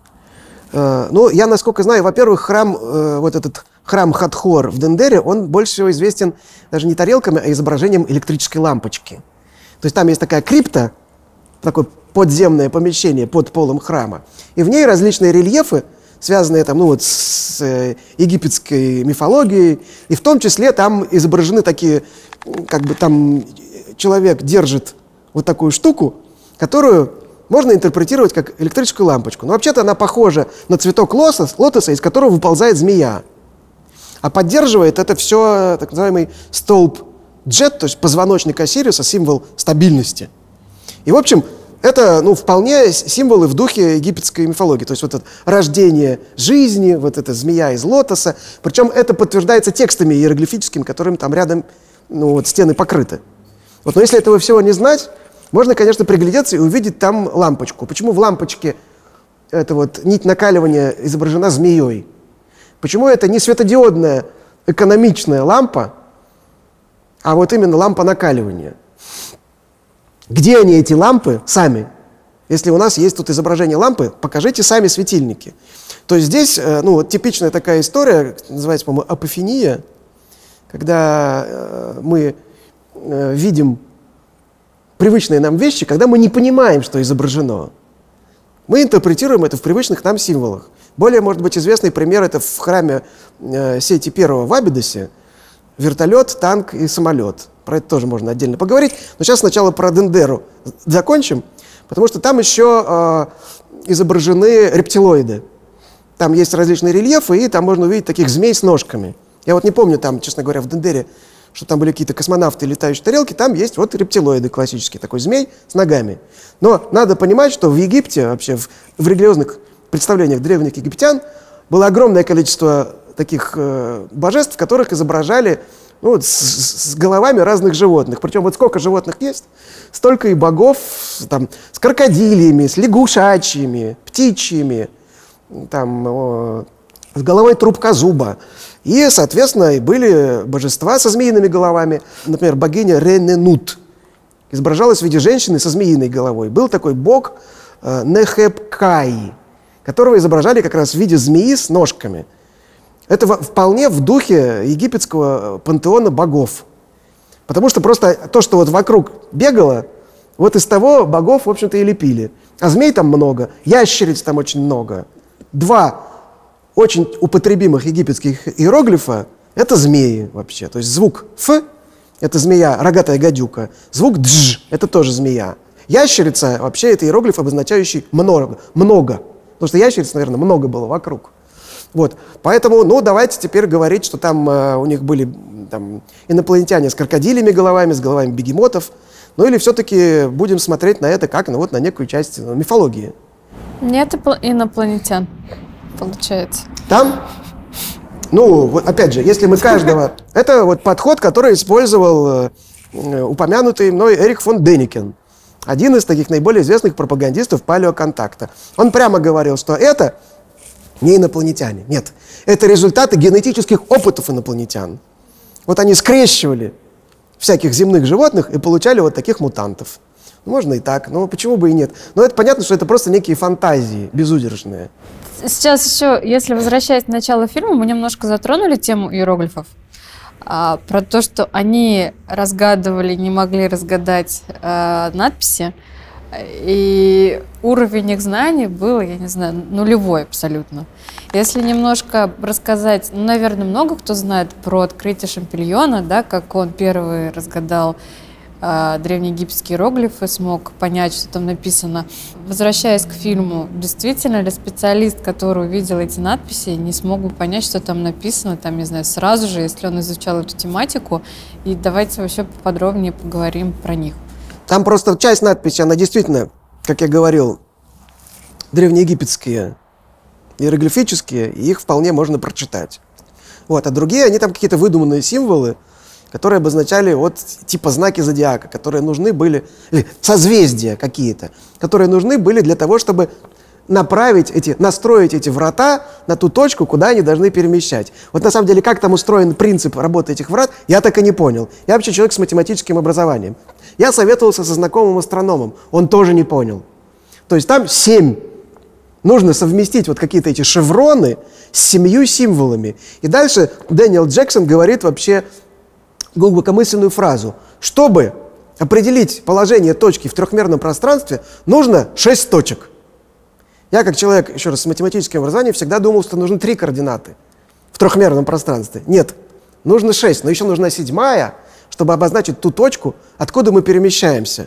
Ну, я, насколько знаю, во-первых, храм, вот этот храм Хатхор в Дендере, он больше всего известен даже не тарелками, а изображением электрической лампочки. То есть там есть такая крипта, такое подземное помещение под полом храма, и в ней различные рельефы, связанные там, ну, вот с египетской мифологией, и в том числе там изображены такие, как бы там человек держит вот такую штуку, которую можно интерпретировать как электрическую лампочку. Но вообще-то она похожа на цветок лотоса, из которого выползает змея. А поддерживает это все так называемый столб Джет, то есть позвоночник Осириса, символ стабильности. И, в общем, это, ну, вполне символы в духе египетской мифологии. То есть вот это рождение жизни, вот эта змея из лотоса. Причем это подтверждается текстами иероглифическими, которыми там рядом, ну, вот, стены покрыты. Вот, но если этого всего не знать, можно, конечно, приглядеться и увидеть там лампочку. Почему в лампочке эта вот нить накаливания изображена змеей? Почему это не светодиодная экономичная лампа, а вот именно лампа накаливания? Где они, эти лампы, сами? Если у нас есть тут изображение лампы, покажите сами светильники. То есть здесь, ну, вот типичная такая история, называется, по-моему, апофения, когда мы видим привычные нам вещи, когда мы не понимаем, что изображено. Мы интерпретируем это в привычных нам символах. Более, может быть, известный пример — это в храме Сети I в Абидосе. Вертолет, танк и самолет. Про это тоже можно отдельно поговорить. Но сейчас сначала про Дендеру закончим, потому что там еще изображены рептилоиды. Там есть различные рельефы, и там можно увидеть таких змей с ножками. Я вот не помню там, честно говоря, в Дендере, что там были какие-то космонавты, летающие тарелки. Там есть вот рептилоиды классические, такой змей с ногами. Но надо понимать, что в Египте, вообще в религиозных представлениях древних египтян, было огромное количество таких божеств, которых изображали, ну, вот, с головами разных животных. Причем вот сколько животных есть, столько и богов там, с крокодилиями, с лягушачьими, птичьими, там, с головой трубкозуба. И, соответственно, и были божества со змеиными головами. Например, богиня Рененут изображалась в виде женщины со змеиной головой. Был такой бог Нехепкай, которого изображали как раз в виде змеи с ножками. Это вполне в духе египетского пантеона богов. Потому что просто то, что вот вокруг бегало, вот из того богов, в общем-то, и лепили. А змей там много, ящериц там очень много. 2 очень употребимых египетских иероглифа – это змеи вообще. То есть звук «ф» – это змея, рогатая гадюка. Звук «дж» – это тоже змея. Ящерица вообще это иероглиф, обозначающий много. Потому что ящериц, наверное, много было вокруг. Вот. Поэтому, ну, давайте теперь говорить, что там у них были там, инопланетяне с крокодилями головами, с головами бегемотов. Ну или все-таки будем смотреть на это как вот на некую часть мифологии. Нет инопланетян, получается. Там, ну, вот опять же, если мы каждого... Это вот подход, который использовал упомянутый мной Эрих фон Деникен. Один из таких наиболее известных пропагандистов палеоконтакта. Он прямо говорил, что это не инопланетяне. Нет, это результаты генетических опытов инопланетян. Вот они скрещивали всяких земных животных и получали вот таких мутантов. Можно и так, но почему бы и нет. Но это понятно, что это просто некие фантазии безудержные. Сейчас еще, если возвращаясь к началу фильма, мы немножко затронули тему иероглифов. Про то, что они разгадывали, не могли разгадать надписи. И уровень их знаний был, я не знаю, нулевой абсолютно. Если немножко рассказать, ну, наверное, много кто знает про открытие Шампильона, да, как он первый разгадал древнеегипетские иероглифы, смог понять, что там написано. Возвращаясь к фильму, действительно ли специалист, который увидел эти надписи, не смог бы понять, что там написано, там, не знаю, сразу же, если он изучал эту тематику? И давайте вообще поподробнее поговорим про них. Там просто часть надписи, она действительно, как я говорил, древнеегипетские, иероглифические, и их вполне можно прочитать. Вот, а другие, они там какие-то выдуманные символы, которые обозначали вот типа знаки зодиака, которые нужны были, или созвездия какие-то, которые нужны были для того, чтобы настроить эти врата на ту точку, куда они должны перемещать. Вот на самом деле, как там устроен принцип работы этих врат, я так и не понял. Я вообще человек с математическим образованием. Я советовался со знакомым астрономом, он тоже не понял. То есть там 7. Нужно совместить вот какие-то эти шевроны с 7 символами. И дальше Дэниел Джексон говорит вообще глубокомысленную фразу. Чтобы определить положение точки в трехмерном пространстве, нужно 6 точек. Я, как человек, еще раз, с математическим образованием, всегда думал, что нужны 3 координаты в трехмерном пространстве. Нет, нужно 6, но еще нужна 7-я, чтобы обозначить ту точку, откуда мы перемещаемся.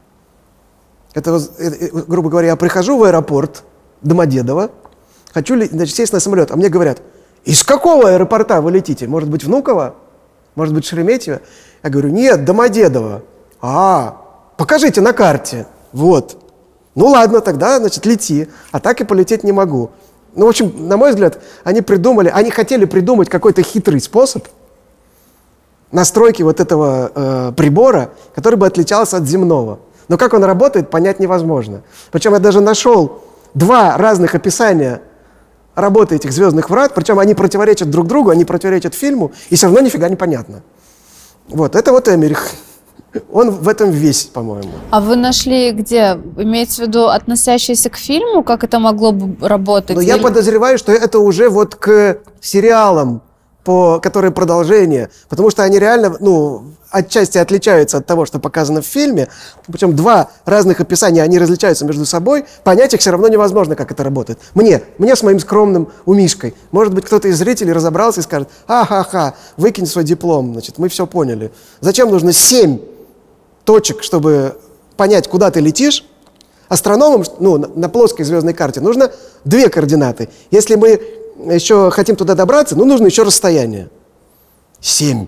Это, грубо говоря, я прихожу в аэропорт Домодедово, хочу сесть на самолет, а мне говорят, из какого аэропорта вы летите? Может быть, Внуково? Может быть, Шереметьево? Я говорю, нет, Домодедово. Покажите на карте. Вот. Ну ладно, тогда, значит, лети. А так и полететь не могу. Ну, в общем, на мой взгляд, они хотели придумать какой-то хитрый способ настройки вот этого прибора, который бы отличался от земного. Но как он работает, понять невозможно. Причем я даже нашел 2 разных описания работы этих звездных врат, причем они противоречат друг другу, они противоречат фильму, и все равно нифига не понятно. Вот, это вот Эмерих. Он в этом весь, по-моему. А вы нашли где? Имеется в виду относящиеся к фильму, как это могло бы работать? Но я подозреваю, что это уже вот к сериалам, которые продолжение, потому что они реально, отчасти отличаются от того, что показано в фильме. Причем 2 разных описания, они различаются между собой. Понять их все равно невозможно, как это работает. Мне с моим скромным умишкой. Может быть, кто-то из зрителей разобрался и скажет, выкинь свой диплом, значит, мы все поняли. Зачем нужно 7 точек, чтобы понять, куда ты летишь? Астрономам, на плоской звездной карте нужно 2 координаты. Если мы еще хотим туда добраться, нужно еще расстояние. 7.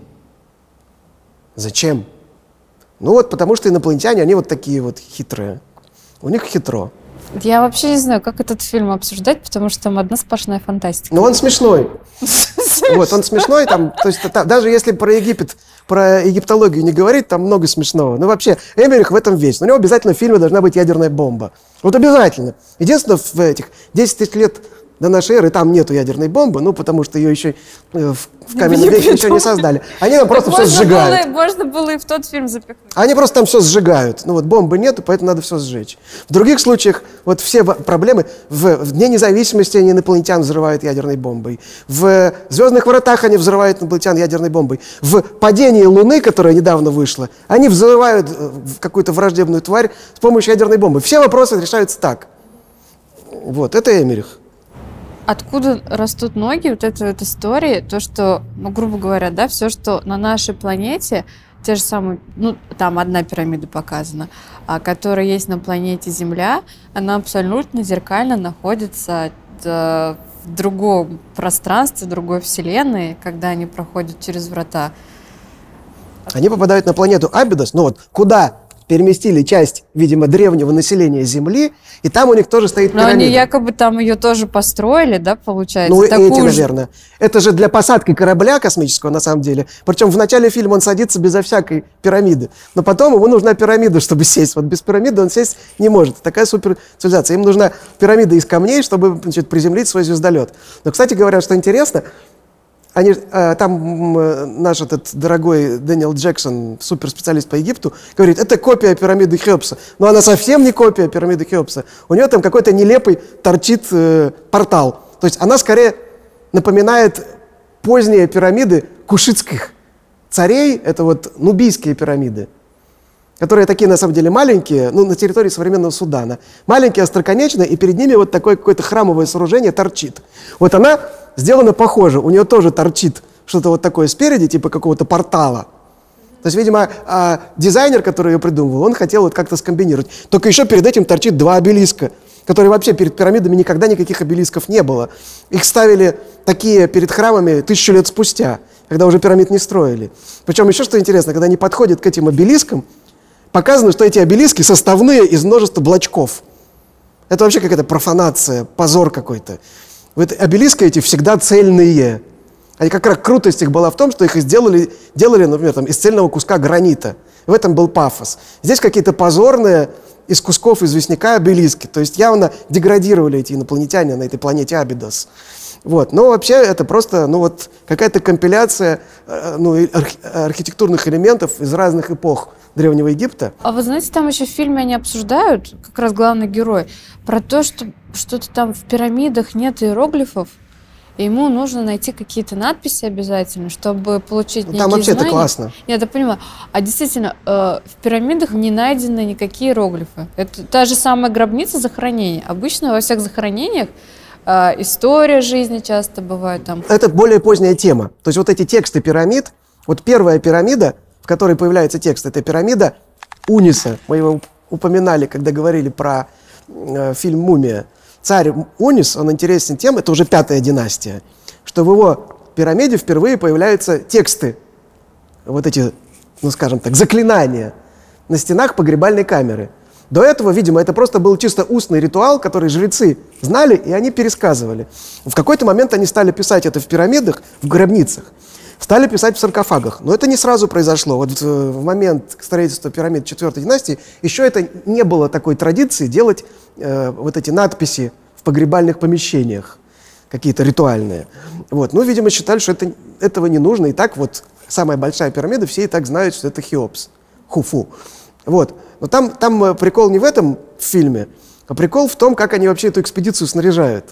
Зачем? Потому что инопланетяне, они вот такие вот хитрые. У них хитро. Я вообще не знаю, как этот фильм обсуждать, потому что там одна сплошная фантастика. Но он смешной. Вот, он смешной, там, то есть даже если про Египет, про египтологию не говорить, там много смешного. Но вообще, Эмерих в этом весь. У него обязательно в фильме должна быть ядерная бомба. Вот обязательно. Единственное, в этих 10 тысяч лет до нашей эры, там нету ядерной бомбы, ну, потому что ее еще в каменном веке еще не создали. Они там просто все сжигают. Можно было и в тот фильм запихнуть. Они просто там все сжигают. Ну, вот бомбы нету, поэтому надо все сжечь. В других случаях вот все проблемы в Дне независимости они инопланетян взрывают ядерной бомбой. В «Звездных вратах» они взрывают инопланетян ядерной бомбой. В «Падении Луны», которое недавно вышло, они взрывают какую-то враждебную тварь с помощью ядерной бомбы. Все вопросы решаются так. Вот, это Эмерих. Откуда растут ноги, вот эта вот история, то, что, ну, грубо говоря, да, все, что на нашей планете, те же самые, ну, там одна пирамида показана, которая есть на планете Земля, она абсолютно зеркально находится в другом пространстве, в другой вселенной, когда они проходят через врата. Они попадают на планету Абидос, ну вот, куда переместили часть, видимо, древнего населения Земли, и там у них тоже стоит пирамида. Но они якобы там ее тоже построили, да, получается? Ну, эти, наверное. Это же для посадки корабля космического, на самом деле. Причем в начале фильма он садится безо всякой пирамиды. Но потом ему нужна пирамида, чтобы сесть. Вот без пирамиды он сесть не может. Такая суперцивилизация. Им нужна пирамида из камней, чтобы, значит, приземлить свой звездолет. Но, кстати говоря, что интересно, там наш этот дорогой Дэниел Джексон, суперспециалист по Египту, говорит, это копия пирамиды Хеопса. Но она совсем не копия пирамиды Хеопса. У нее там какой-то нелепый торчит портал. То есть она скорее напоминает поздние пирамиды кушитских царей. Это вот нубийские пирамиды, которые такие на самом деле маленькие, ну, на территории современного Судана. Маленькие, остроконечные, и перед ними вот такое какое-то храмовое сооружение торчит. Вот она сделано похоже. У нее тоже торчит что-то вот такое спереди, типа какого-то портала. То есть, видимо, дизайнер, который ее придумывал, он хотел вот как-то скомбинировать. Только еще перед этим торчит два обелиска, которые вообще перед пирамидами никогда никаких обелисков не было. Их ставили такие перед храмами 1000 лет спустя, когда уже пирамид не строили. Причем еще что интересно, когда они подходят к этим обелискам, показано, что эти обелиски составные из множества блочков. Это вообще какая-то профанация, позор какой-то. Вот обелиски эти всегда цельные. Они как раз крутость их была в том, что их делали, например, там, из цельного куска гранита. В этом был пафос. Здесь какие-то позорные из кусков известняка обелиски. То есть явно деградировали эти инопланетяне на этой планете Абидос. Вот. Но вообще это просто вот, какая-то компиляция архитектурных элементов из разных эпох Древнего Египта. А вы знаете, там еще в фильме они обсуждают, как раз главный герой, про то, что что-то там в пирамидах нет иероглифов, и ему нужно найти какие-то надписи обязательно, чтобы получить некие знания. Там вообще это классно. Нет, я понимаю. А действительно, в пирамидах не найдены никакие иероглифы. Это та же самая гробница захоронения. Обычно во всех захоронениях история жизни часто бывает там. Это более поздняя тема. То есть вот эти тексты пирамид, вот первая пирамида, в которой появляется текст, это пирамида Униса. Мы его упоминали, когда говорили про фильм «Мумия». Царь Унис, он интересен тем, это уже 5-я династия, что в его пирамиде впервые появляются тексты, вот эти, ну скажем так, заклинания на стенах погребальной камеры. До этого, видимо, это просто был чисто устный ритуал, который жрецы знали, и они пересказывали. В какой-то момент они стали писать это в пирамидах, в гробницах, стали писать в саркофагах. Но это не сразу произошло. Вот в момент строительства пирамид 4-й династии еще это не было такой традиции делать вот эти надписи в погребальных помещениях, какие-то ритуальные. Вот. Ну, видимо, считали, что этого не нужно. И так вот самая большая пирамида, все и так знают, что это Хеопс, Хуфу. Вот. Но там прикол не в этом в фильме, а прикол в том, как они вообще эту экспедицию снаряжают.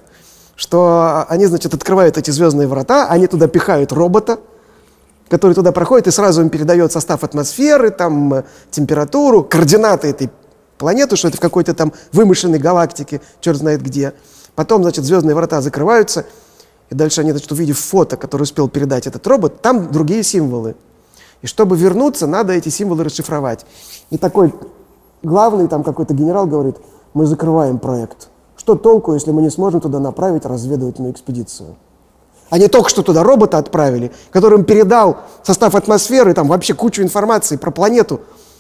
Что они, значит, открывают эти звездные врата, они туда пихают робота, который туда проходит и сразу им передает состав атмосферы, там, температуру, координаты этой планеты, что это в какой-то там вымышленной галактике, черт знает где. Потом, значит, звездные врата закрываются, и дальше они, значит, увидев фото, которое успел передать этот робот, там другие символы. И чтобы вернуться, надо эти символы расшифровать. И такой главный там какой-то генерал говорит, мы закрываем проект. Что толку, если мы не сможем туда направить разведывательную экспедицию? Они только что туда робота отправили, который им передал состав атмосферы, там вообще кучу информации про планету,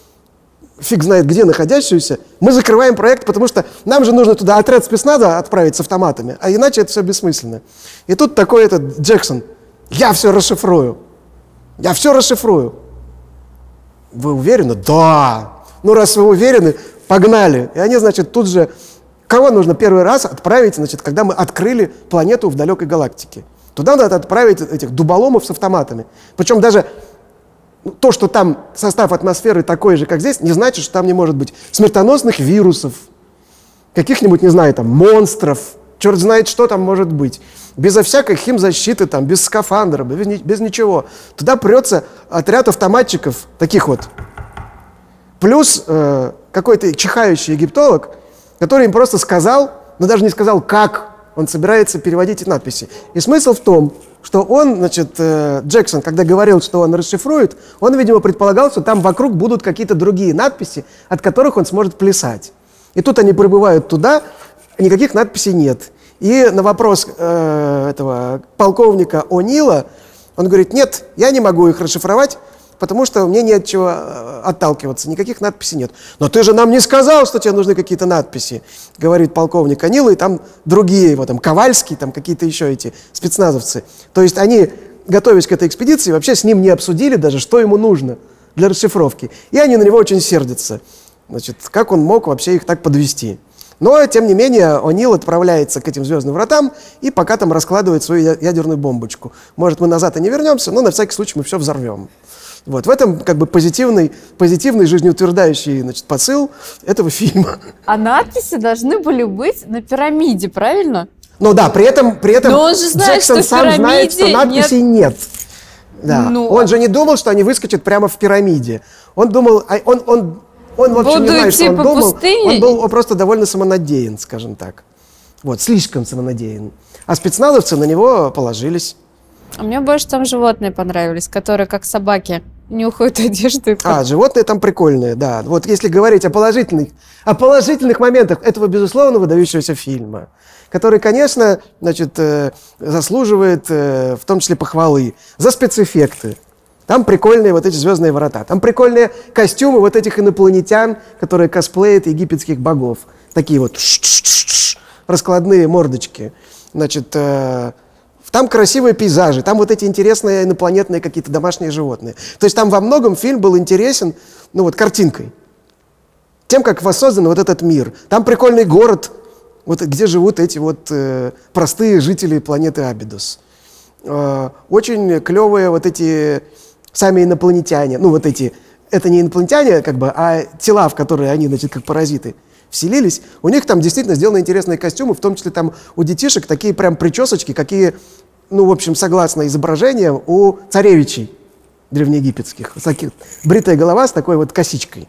фиг знает где находящуюся. Мы закрываем проект, потому что нам же нужно туда отряд спецназа отправить с автоматами, а иначе это все бессмысленно. И тут такой этот Джексон, я все расшифрую. Я все расшифрую. Вы уверены? Да. Ну, раз вы уверены, погнали. И они, значит, тут же Кого нужно первый раз отправить, значит, когда мы открыли планету в далекой галактике? Туда надо отправить этих дуболомов с автоматами. Причем даже то, что там состав атмосферы такой же, как здесь, не значит, что там не может быть смертоносных вирусов, каких-нибудь, не знаю, там, монстров, черт знает, что там может быть. Безо всякой химзащиты, там, без скафандра, без ничего. Туда прется отряд автоматчиков, таких вот. Плюс какой-то чихающий египтолог, который им просто сказал, но даже не сказал, как он собирается переводить эти надписи. И смысл в том, что он, значит, Джексон, когда говорил, что он расшифрует, он, видимо, предполагал, что там вокруг будут какие-то другие надписи, от которых он сможет плясать. И тут они прибывают туда, никаких надписей нет. И на вопрос этого полковника О'Нила он говорит: нет, я не могу их расшифровать, потому что мне не от чего отталкиваться, никаких надписей нет. Но ты же нам не сказал, что тебе нужны какие-то надписи, говорит полковник О'Нил, и там другие его, там Ковальский, там какие-то еще эти спецназовцы. То есть они, готовясь к этой экспедиции, вообще с ним не обсудили даже, что ему нужно для расшифровки. И они на него очень сердятся. Значит, как он мог вообще их так подвести? Но, тем не менее, О'Нил отправляется к этим звездным вратам и пока там раскладывает свою ядерную бомбочку. Может, мы назад и не вернемся, но на всякий случай мы все взорвем. Вот. В этом как бы позитивный жизнеутверждающий, значит, посыл этого фильма. А надписи должны были быть на пирамиде, правильно? Ну да, при этом но он же знает, Джексон что сам знает, что надписей нет. Да. Ну, он же не думал, что они выскочат прямо в пирамиде. Он думал, он вообще не знает, что он думал. Он был просто довольно самонадеян, скажем так. Вот, слишком самонадеян. А спецназовцы на него положились. А мне больше там животные понравились, которые как собаки нюхают одежду. Животные там прикольные, да. Вот если говорить о положительных моментах этого, безусловно, выдающегося фильма, который, конечно, значит, заслуживает в том числе похвалы за спецэффекты. Там прикольные вот эти звездные врата. Там прикольные костюмы вот этих инопланетян, которые косплеят египетских богов. Такие вот раскладные мордочки. Значит, там красивые пейзажи, там вот эти интересные инопланетные какие-то домашние животные. То есть там во многом фильм был интересен, ну вот, картинкой. Тем, как воссоздан вот этот мир. Там прикольный город, вот где живут эти вот простые жители планеты Абидос. Очень клевые вот эти сами инопланетяне, ну вот эти, это не инопланетяне как бы, а тела, в которые они, значит, как паразиты вселились, у них там действительно сделаны интересные костюмы, в том числе там у детишек такие прям причесочки, какие, ну в общем, согласно изображениям, у царевичей древнеегипетских. Бритая голова с такой вот косичкой.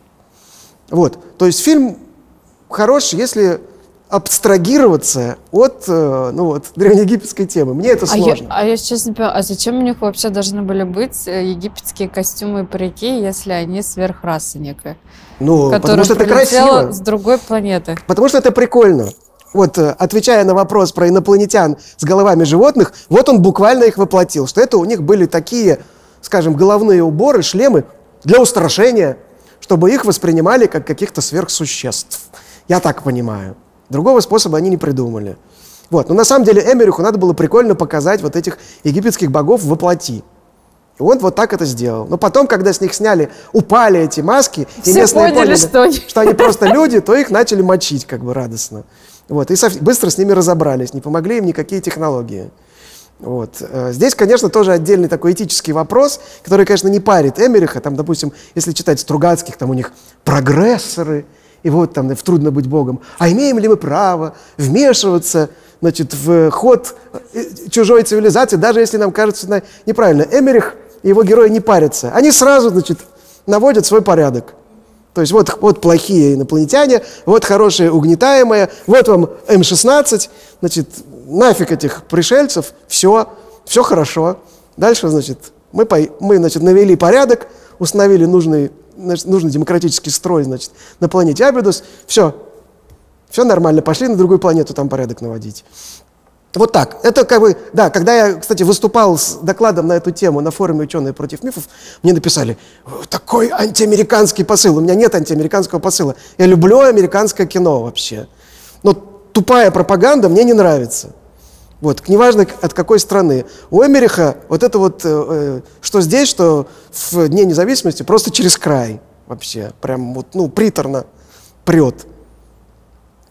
Вот, то есть фильм хорош, если абстрагироваться от, ну вот, древнеегипетской темы. Мне это сложно. Я сейчас не понимаю, а зачем у них вообще должны были быть египетские костюмы и парики, если они сверхраса некая? Ну, потому что это красиво. С другой планеты. Потому что это прикольно. Вот, отвечая на вопрос про инопланетян с головами животных, вот он буквально их воплотил, что это у них были такие, скажем, головные уборы, шлемы для устрашения, чтобы их воспринимали как каких-то сверхсуществ. Я так понимаю. Другого способа они не придумали. Вот. Но на самом деле Эмериху надо было прикольно показать вот этих египетских богов воплоти. И он вот так это сделал. Но потом, когда с них сняли, упали эти маски, и местные поняли, что они просто люди, то их начали мочить как бы радостно. Вот. И быстро с ними разобрались. Не помогли им никакие технологии. Вот. Здесь, конечно, тоже отдельный такой этический вопрос, который, конечно, не парит Эмериха. Там, допустим, если читать Стругацких, там у них прогрессоры, и вот там в «Трудно быть Богом». А имеем ли мы право вмешиваться, значит, в ход чужой цивилизации, даже если нам кажется это неправильно? Эмерих и его герои не парятся. Они сразу, значит, наводят свой порядок. То есть вот плохие инопланетяне, вот хорошие угнетаемые, вот вам М-16, значит, нафиг этих пришельцев, все хорошо. Дальше, значит, мы значит, навели порядок, установили нужный демократический строй, значит, на планете Абидос. Все нормально, пошли на другую планету там порядок наводить. Вот так. Это как бы, да, когда я, кстати, выступал с докладом на эту тему на форуме «Ученые против мифов», мне написали: такой антиамериканский посыл. У меня нет антиамериканского посыла. Я люблю американское кино вообще. Но тупая пропаганда мне не нравится. Вот, неважно от какой страны. У Эмериха вот это вот, что здесь, что в Дне независимости, просто через край вообще. Прям вот, ну, приторно прет.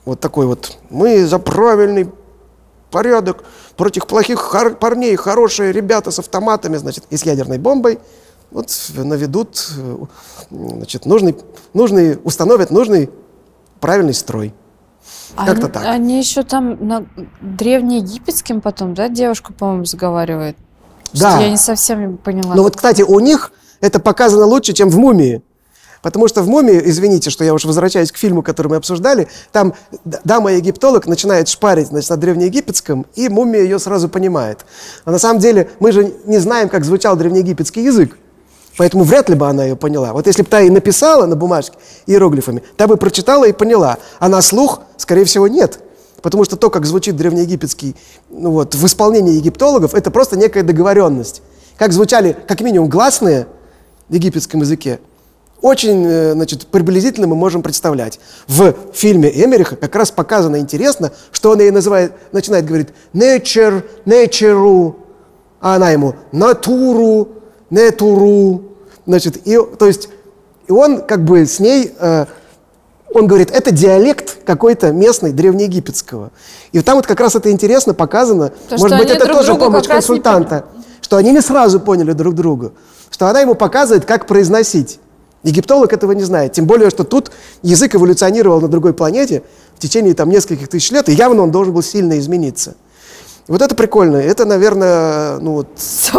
вот такой вот, мы за правильный порядок, против плохих парней, хорошие ребята с автоматами, значит, и с ядерной бомбой, вот наведут, значит, установят нужный правильный строй. Как-то так. Они еще там на древнеегипетским потом, да, девушку, по-моему, разговаривает? Да. Что я не совсем не поняла. Но вот, кстати, у них это показано лучше, чем в «Мумии». Потому что в «Мумии», извините, что я уж возвращаюсь к фильму, который мы обсуждали, там дама-египтолог начинает шпарить, значит, на древнеегипетском, и мумия ее сразу понимает. А на самом деле мы же не знаем, как звучал древнеегипетский язык, поэтому вряд ли бы она ее поняла. Вот если бы та и написала на бумажке иероглифами, та бы прочитала и поняла, а на слух, скорее всего, нет. Потому что то, как звучит древнеегипетский, ну вот, в исполнении египтологов, это просто некая договоренность. Как звучали, как минимум, гласные в египетском языке, очень, значит, приблизительно мы можем представлять. В фильме Эмериха как раз показано интересно, что он ей начинает говорить nature, nature'у, а она ему натуру, нетуру. Значит, то есть, и он как бы с ней, он говорит, это диалект какой-то местный, древнеегипетского. И там вот как раз это интересно показано. Может быть, это тоже помощь консультанта, что они не сразу поняли друг друга, что она ему показывает, как произносить. Египтолог этого не знает, тем более, что тут язык эволюционировал на другой планете в течение там нескольких тысяч лет, и явно он должен был сильно измениться. И вот это прикольно, это, наверное, ну вот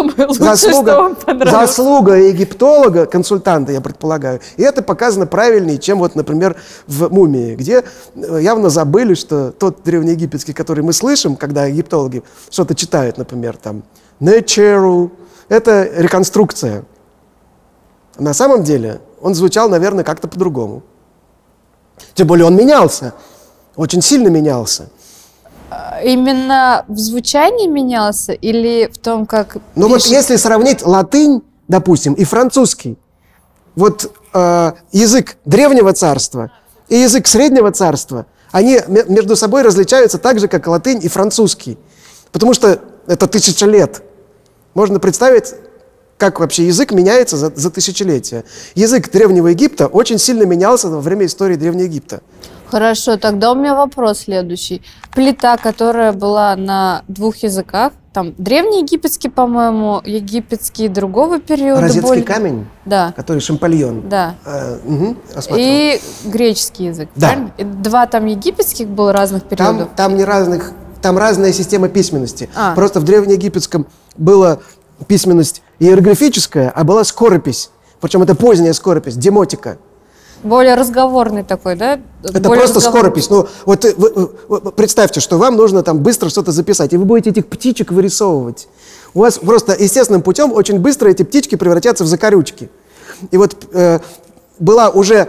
заслуга египтолога, консультанта, я предполагаю, и это показано правильнее, чем вот, например, в «Мумии», где явно забыли, что тот древнеегипетский, который мы слышим, когда египтологи что-то читают, например, там, «natural», это реконструкция. На самом деле он звучал, наверное, как-то по-другому. Тем более он менялся, очень сильно менялся. Именно в звучании менялся или в том, как... Ну вот если сравнить латынь, допустим, и французский, вот язык Древнего Царства и язык Среднего Царства, они между собой различаются так же, как латынь и французский. Потому что это 1000 лет. Можно представить, как вообще язык меняется за тысячелетия. Язык Древнего Египта очень сильно менялся во время истории Древнего Египта. Хорошо, тогда у меня вопрос следующий. Плита, которая была на 2 языках, там древнеегипетский, по-моему, египетский другого периода. Розетский камень, да. Который Шампальон. Да. И греческий язык, да. Правильно? И 2 там египетских было разных периодов? Там не разных, там разная система письменности. Просто в древнеегипетском была письменность иероглифическая, а была скоропись. Причем это поздняя скоропись, демотика. Более разговорный такой, да? Это просто скоропись. Ну, вот вы представьте, что вам нужно там быстро что-то записать, и вы будете этих птичек вырисовывать. У вас просто естественным путем очень быстро эти птички превратятся в закорючки. И вот была уже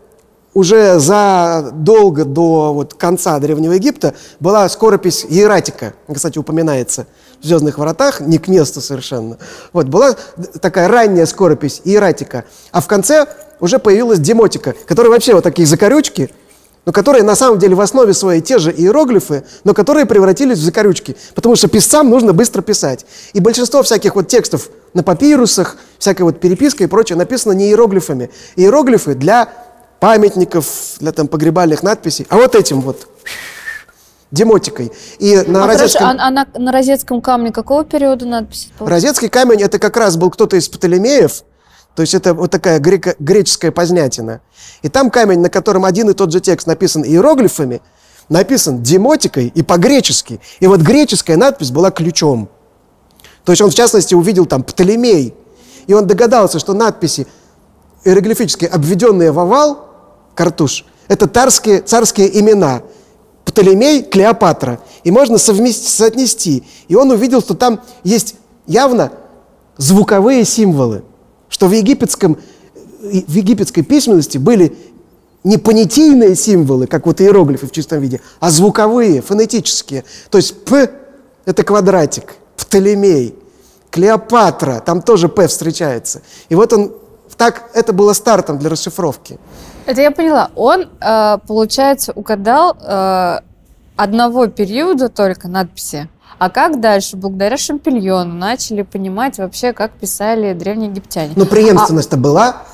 задолго до вот конца Древнего Египта была скоропись иератика, кстати, упоминается в «Звездных вратах», не к месту совершенно. Вот, была такая ранняя скоропись иератика, а в конце уже появилась демотика, которая вообще вот такие закорючки, но которые на самом деле в основе своей те же иероглифы, но которые превратились в закорючки, потому что писцам нужно быстро писать. И большинство всяких вот текстов на папирусах, всякая вот переписка и прочее написано не иероглифами. Иероглифы для памятников, для там погребальных надписей, а вот этим вот демотикой. И на розетском... на розетском камне какого периода надписи? Розетский камень — это как раз был кто-то из Птолемеев, то есть это вот такая греческая позднятина. И там камень, на котором один и тот же текст написан иероглифами, написан демотикой и по-гречески. И вот греческая надпись была ключом. То есть он, в частности, увидел там Птолемей, и он догадался, что надписи иероглифические, обведенные в овал, картуш, это царские имена. Птолемей, Клеопатра. И можно соотнести. И он увидел, что там есть явно звуковые символы. Что в египетской письменности были не понятийные символы, как вот иероглифы в чистом виде, а звуковые, фонетические. То есть «п» — это квадратик, Птолемей, Клеопатра, там тоже «п» встречается. И вот это было стартом для расшифровки. Это я поняла. Он, получается, угадал одного периода только надписи. А как дальше, благодаря Шампальону, начали понимать вообще, как писали древние египтяне? Ну, преемственность-то была.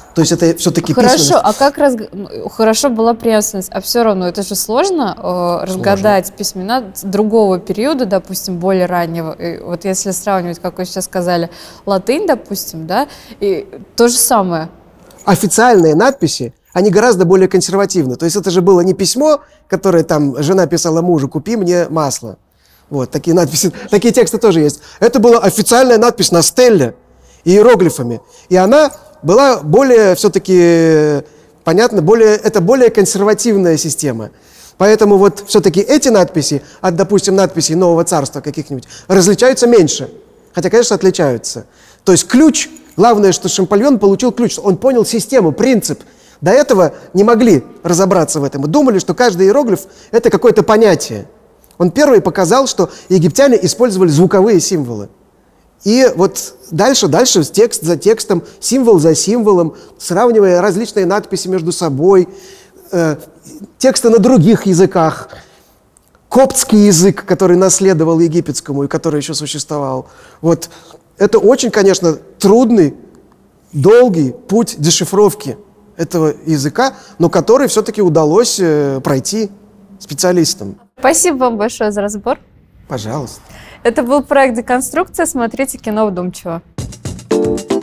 То есть это все-таки Хорошо, письменность. а как хорошо была преемственность, а все равно это же сложно разгадать письмена другого периода, допустим, более раннего. И вот если сравнивать, как вы сейчас сказали, латынь, допустим, да, и то же самое. Официальные надписи, они гораздо более консервативны. То есть это же было не письмо, которое там жена писала мужу: «Купи мне масло». Вот, такие надписи, такие тексты тоже есть. Это была официальная надпись на стелле иероглифами. И она была более, все-таки, понятно, это более консервативная система. Поэтому вот все-таки эти надписи от, допустим, надписей Нового Царства каких-нибудь различаются меньше. Хотя, конечно, отличаются. То есть ключ, главное, что Шампольон получил ключ, он понял систему, принцип. До этого не могли разобраться в этом. И думали, что каждый иероглиф – это какое-то понятие. Он первый показал, что египтяне использовали звуковые символы. И вот дальше, текст за текстом, символ за символом, сравнивая различные надписи между собой, тексты на других языках, коптский язык, который наследовал египетскому и который еще существовал. Вот это очень, конечно, трудный, долгий путь дешифровки этого языка, но который все-таки удалось пройти специалистам. Спасибо вам большое за разбор. Пожалуйста. Это был проект «Деконструкция». Смотрите кино вдумчиво.